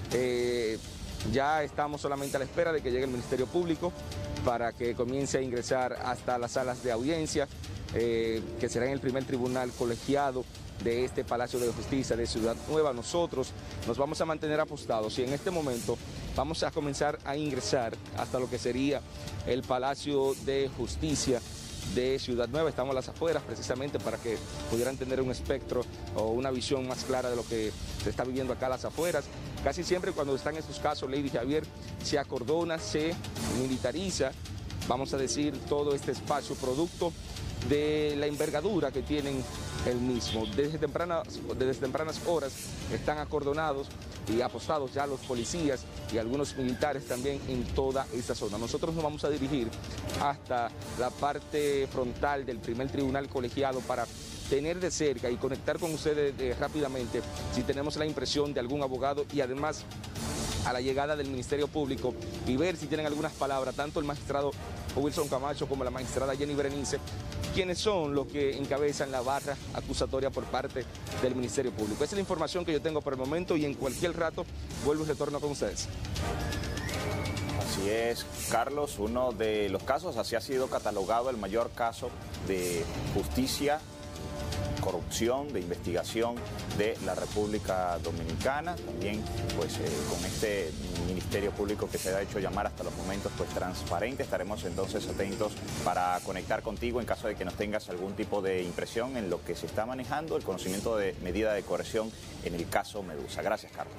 ya estamos solamente a la espera de que llegue el Ministerio Público para que comience a ingresar hasta las salas de audiencia, que será en el primer tribunal colegiado de este Palacio de Justicia de Ciudad Nueva. Nosotros nos vamos a mantener apostados y en este momento vamos a comenzar a ingresar hasta lo que sería el Palacio de Justicia de Ciudad Nueva. Estamos a las afueras precisamente para que pudieran tener un espectro o una visión más clara de lo que se está viviendo acá a las afueras. Casi siempre cuando están estos casos, Lady Javier, se acordona, se militariza, vamos a decir, todo este espacio producto de la envergadura que tienen el mismo. Desde tempranas horas están acordonados y apostados ya los policías y algunos militares también en toda esta zona. Nosotros nos vamos a dirigir hasta la parte frontal del primer tribunal colegiado para tener de cerca y conectar con ustedes rápidamente si tenemos la impresión de algún abogado y además a la llegada del Ministerio Público y ver si tienen algunas palabras, tanto el magistrado Wilson Camacho como la magistrada Jenny Berenice, quienes son los que encabezan la barra acusatoria por parte del Ministerio Público. Esa es la información que yo tengo por el momento y en cualquier rato vuelvo y retorno con ustedes. Así es, Carlos, uno de los casos, así ha sido catalogado el mayor caso de justicia Anticorrupción, de Investigación de la República Dominicana. También pues con este Ministerio Público que se ha hecho llamar hasta los momentos pues transparente. Estaremos entonces atentos para conectar contigo en caso de que nos tengas algún tipo de impresión en lo que se está manejando, el conocimiento de medida de coerción en el caso Medusa. Gracias, Carlos.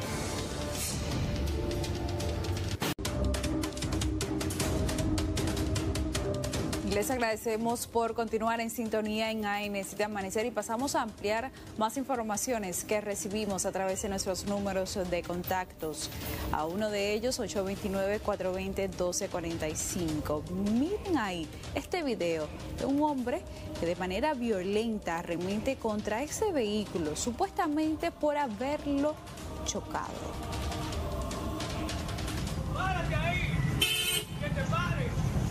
Les agradecemos por continuar en sintonía en ANC de Amanecer y pasamos a ampliar más informaciones que recibimos a través de nuestros números de contactos. A uno de ellos, 829-420-1245. Miren ahí este video de un hombre que de manera violenta arremete contra ese vehículo, supuestamente por haberlo chocado. ¡Párate ahí! ¡Que te pares!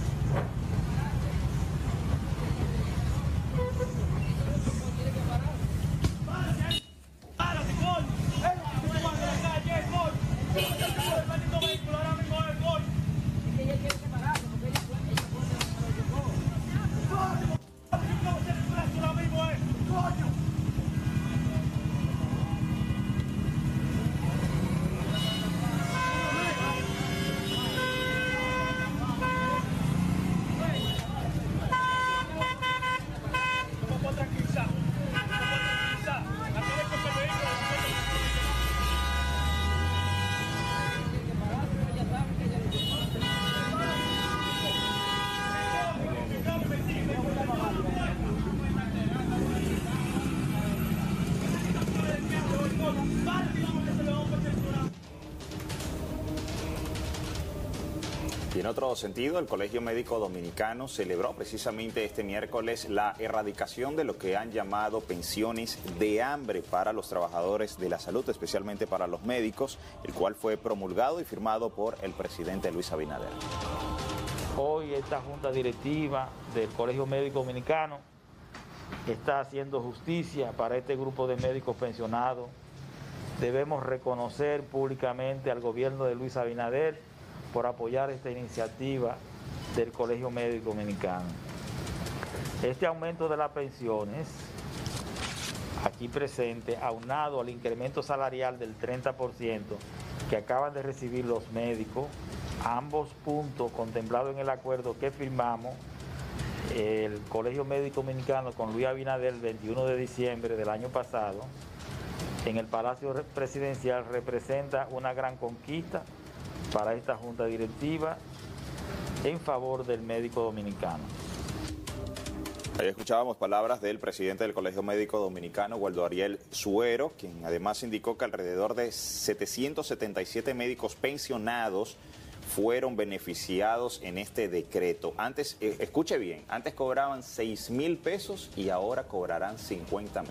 ¡Párate, coño! ¡El maldito vehículo ahora mismo es el coño! Es que ella quiere separarse porque ella puede ahora mismo es coño. Y en otro sentido, el Colegio Médico Dominicano celebró precisamente este miércoles la erradicación de lo que han llamado pensiones de hambre para los trabajadores de la salud, especialmente para los médicos, el cual fue promulgado y firmado por el presidente Luis Abinader. Hoy esta junta directiva del Colegio Médico Dominicano está haciendo justicia para este grupo de médicos pensionados. Debemos reconocer públicamente al gobierno de Luis Abinader por apoyar esta iniciativa del Colegio Médico Dominicano. Este aumento de las pensiones, aquí presente, aunado al incremento salarial del 30% que acaban de recibir los médicos, ambos puntos contemplados en el acuerdo que firmamos, el Colegio Médico Dominicano con Luis Abinader el 21 de diciembre del año pasado, en el Palacio Presidencial, representa una gran conquista para esta junta directiva en favor del médico dominicano. Ahí escuchábamos palabras del presidente del Colegio Médico Dominicano, Waldo Ariel Suero, quien además indicó que alrededor de 777 médicos pensionados fueron beneficiados en este decreto. Antes, escuche bien, antes cobraban 6.000 pesos y ahora cobrarán 50.000.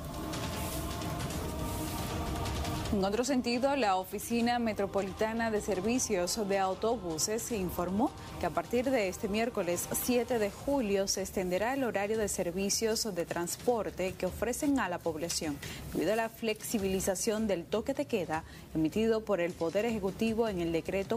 En otro sentido, la Oficina Metropolitana de Servicios de Autobuses informó que a partir de este miércoles 7 de julio se extenderá el horario de servicios de transporte que ofrecen a la población, debido a la flexibilización del toque de queda emitido por el Poder Ejecutivo en el decreto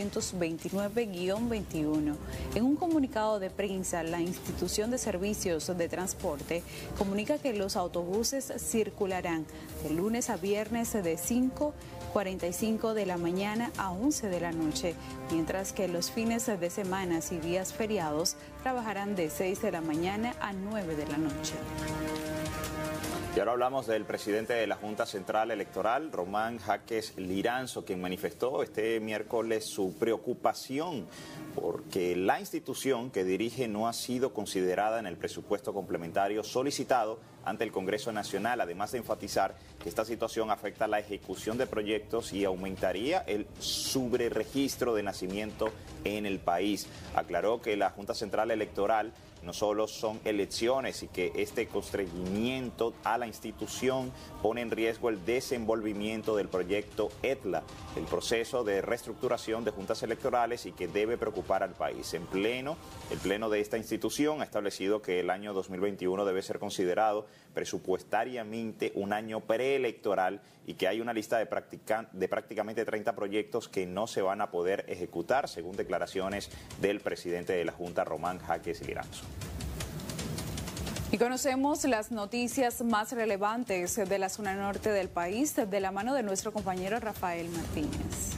429-21. En un comunicado de prensa, la Institución de Servicios de Transporte comunica que los autobuses circularán de lunes a viernes de 5:45 de la mañana a 11 de la noche, mientras que los fines de semana y días feriados trabajarán de 6 de la mañana a 9 de la noche. Y ahora hablamos del presidente de la Junta Central Electoral, Román Jaques Liranzo, quien manifestó este miércoles su preocupación porque la institución que dirige no ha sido considerada en el presupuesto complementario solicitado ante el Congreso Nacional, además de enfatizar que esta situación afecta la ejecución de proyectos y aumentaría el sobreregistro de nacimiento en el país. Aclaró que la Junta Central Electoral no solo son elecciones y que este constreñimiento a la institución pone en riesgo el desenvolvimiento del proyecto ETLA, el proceso de reestructuración de juntas electorales, y que debe preocupar al país. El pleno de esta institución ha establecido que el año 2021 debe ser considerado presupuestariamente un año preelectoral y que hay una lista de prácticamente 30 proyectos que no se van a poder ejecutar, según declaraciones del presidente de la Junta, Román Jaques Liranzo. Y conocemos las noticias más relevantes de la zona norte del país de la mano de nuestro compañero Rafael Martínez.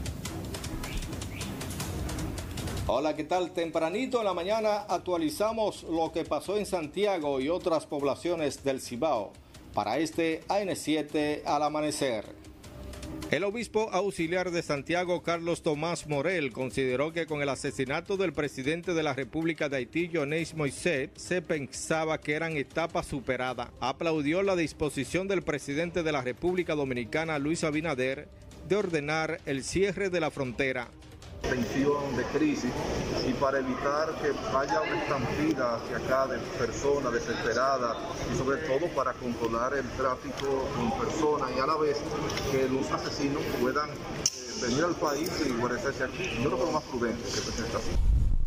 Hola, ¿qué tal? Tempranito en la mañana actualizamos lo que pasó en Santiago y otras poblaciones del Cibao para este AN7 al amanecer. El obispo auxiliar de Santiago, Carlos Tomás Morel, consideró que con el asesinato del presidente de la República de Haití, Jovenel Moïse, se pensaba que eran etapas superadas. Aplaudió la disposición del presidente de la República Dominicana, Luis Abinader, de ordenar el cierre de la frontera. Tensión de crisis y para evitar que haya una estampida hacia acá de personas desesperadas y sobre todo para controlar el tráfico con personas y a la vez que los asesinos puedan venir al país y guarecerse aquí. Yo creo que es lo más prudente que se está haciendo.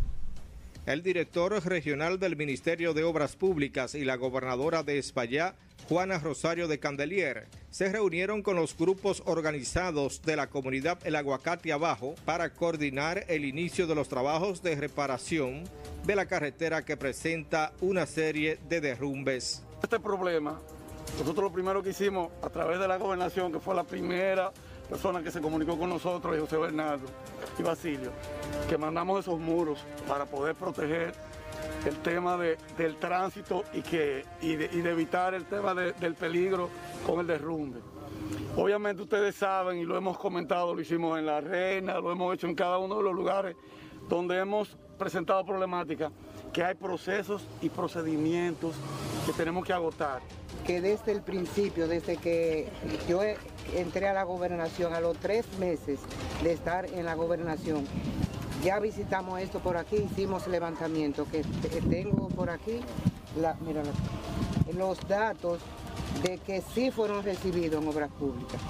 El director regional del Ministerio de Obras Públicas y la gobernadora de Espaillá, Juana Rosario de Candelier, se reunieron con los grupos organizados de la comunidad El Aguacate Abajo para coordinar el inicio de los trabajos de reparación de la carretera que presenta una serie de derrumbes. Este problema, nosotros lo primero que hicimos a través de la gobernación, que fue la primera persona que se comunicó con nosotros, José Bernardo y Basilio, que mandamos esos muros para poder proteger el tema del tránsito y de evitar el tema del peligro con el derrumbe. Obviamente ustedes saben y lo hemos comentado, lo hicimos en La Reina, lo hemos hecho en cada uno de los lugares donde hemos presentado problemáticas, que hay procesos y procedimientos que tenemos que agotar. Que desde el principio, desde que yo entré a la gobernación, a los 3 meses de estar en la gobernación, ya visitamos esto por aquí, hicimos levantamiento, que tengo por aquí mira, los datos de que sí fueron recibidos en obras públicas.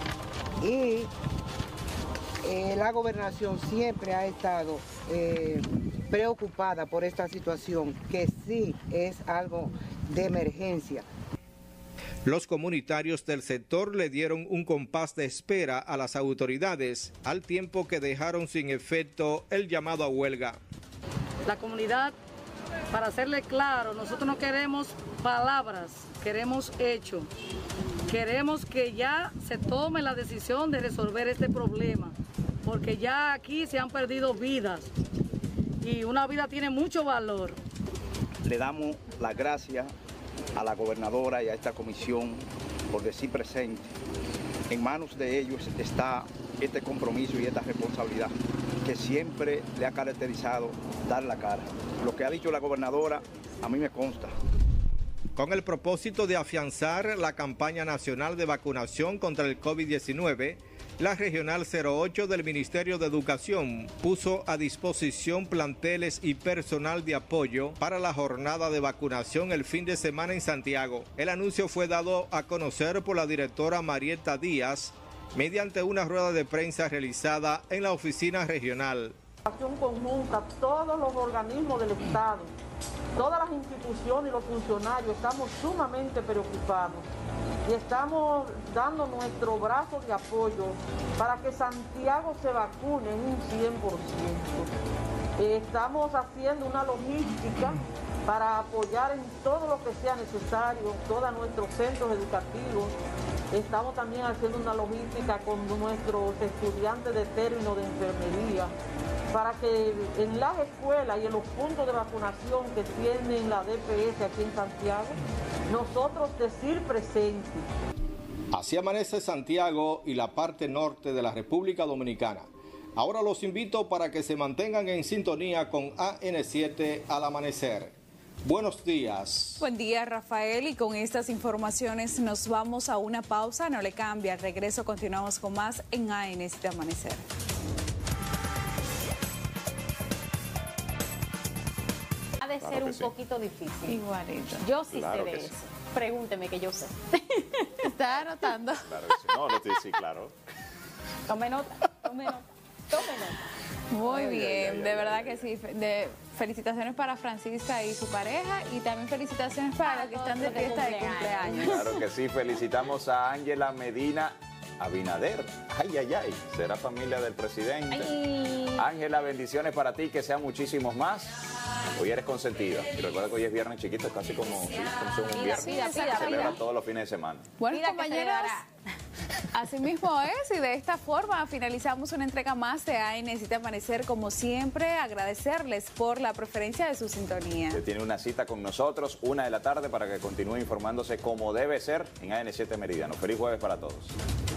Y la gobernación siempre ha estado preocupada por esta situación, que sí es algo de emergencia. Los comunitarios del sector le dieron un compás de espera a las autoridades, al tiempo que dejaron sin efecto el llamado a huelga. La comunidad, para hacerle claro, nosotros no queremos palabras, queremos hechos. Queremos que ya se tome la decisión de resolver este problema, porque ya aquí se han perdido vidas y una vida tiene mucho valor. Le damos las gracias a la gobernadora y a esta comisión por decir presente. En manos de ellos está este compromiso y esta responsabilidad que siempre le ha caracterizado dar la cara. Lo que ha dicho la gobernadora a mí me consta. Con el propósito de afianzar la campaña nacional de vacunación contra el COVID-19, la Regional 08 del Ministerio de Educación puso a disposición planteles y personal de apoyo para la jornada de vacunación el fin de semana en Santiago. El anuncio fue dado a conocer por la directora Marieta Díaz mediante una rueda de prensa realizada en la oficina regional. Acción conjunta, todos los organismos del Estado, todas las instituciones y los funcionarios estamos sumamente preocupados y estamos dando nuestro brazo de apoyo para que Santiago se vacune en un 100%. Estamos haciendo una logística para apoyar en todo lo que sea necesario, todos nuestros centros educativos. Estamos también haciendo una logística con nuestros estudiantes de término de enfermería, para que en las escuelas y en los puntos de vacunación que tienen la DPS aquí en Santiago, nosotros decir presente. Así amanece Santiago y la parte norte de la República Dominicana. Ahora los invito para que se mantengan en sintonía con AN7 al amanecer. Buenos días. Buen día, Rafael, y con estas informaciones nos vamos a una pausa. No le cambia, al regreso continuamos con más en AN7 Amanecer. Ha de ser un poquito difícil. Igualito. Yo sí sé de eso. Pregúnteme que yo sé. ¿Está anotando? Claro que sí. No, sí, claro. Tome nota, tome nota, tome nota. Muy bien, de verdad que sí. Felicitaciones para Francisca y su pareja y también felicitaciones para los que están de fiesta de cumpleaños. Claro que sí, felicitamos a Ángela Medina Abinader, ay, será familia del presidente. Ángela, bendiciones para ti, que sean muchísimos más. Hoy eres consentida. Y recuerda que hoy es viernes chiquito, casi como un viernes. Se celebra todos los fines de semana. Bueno, compañeros, así mismo es, y de esta forma finalizamos una entrega más de ANC Amanecer. Como siempre, agradecerles por la preferencia de su sintonía. Usted tiene una cita con nosotros, 1 de la tarde, para que continúe informándose como debe ser en ANC7 Meridiano. Feliz jueves para todos.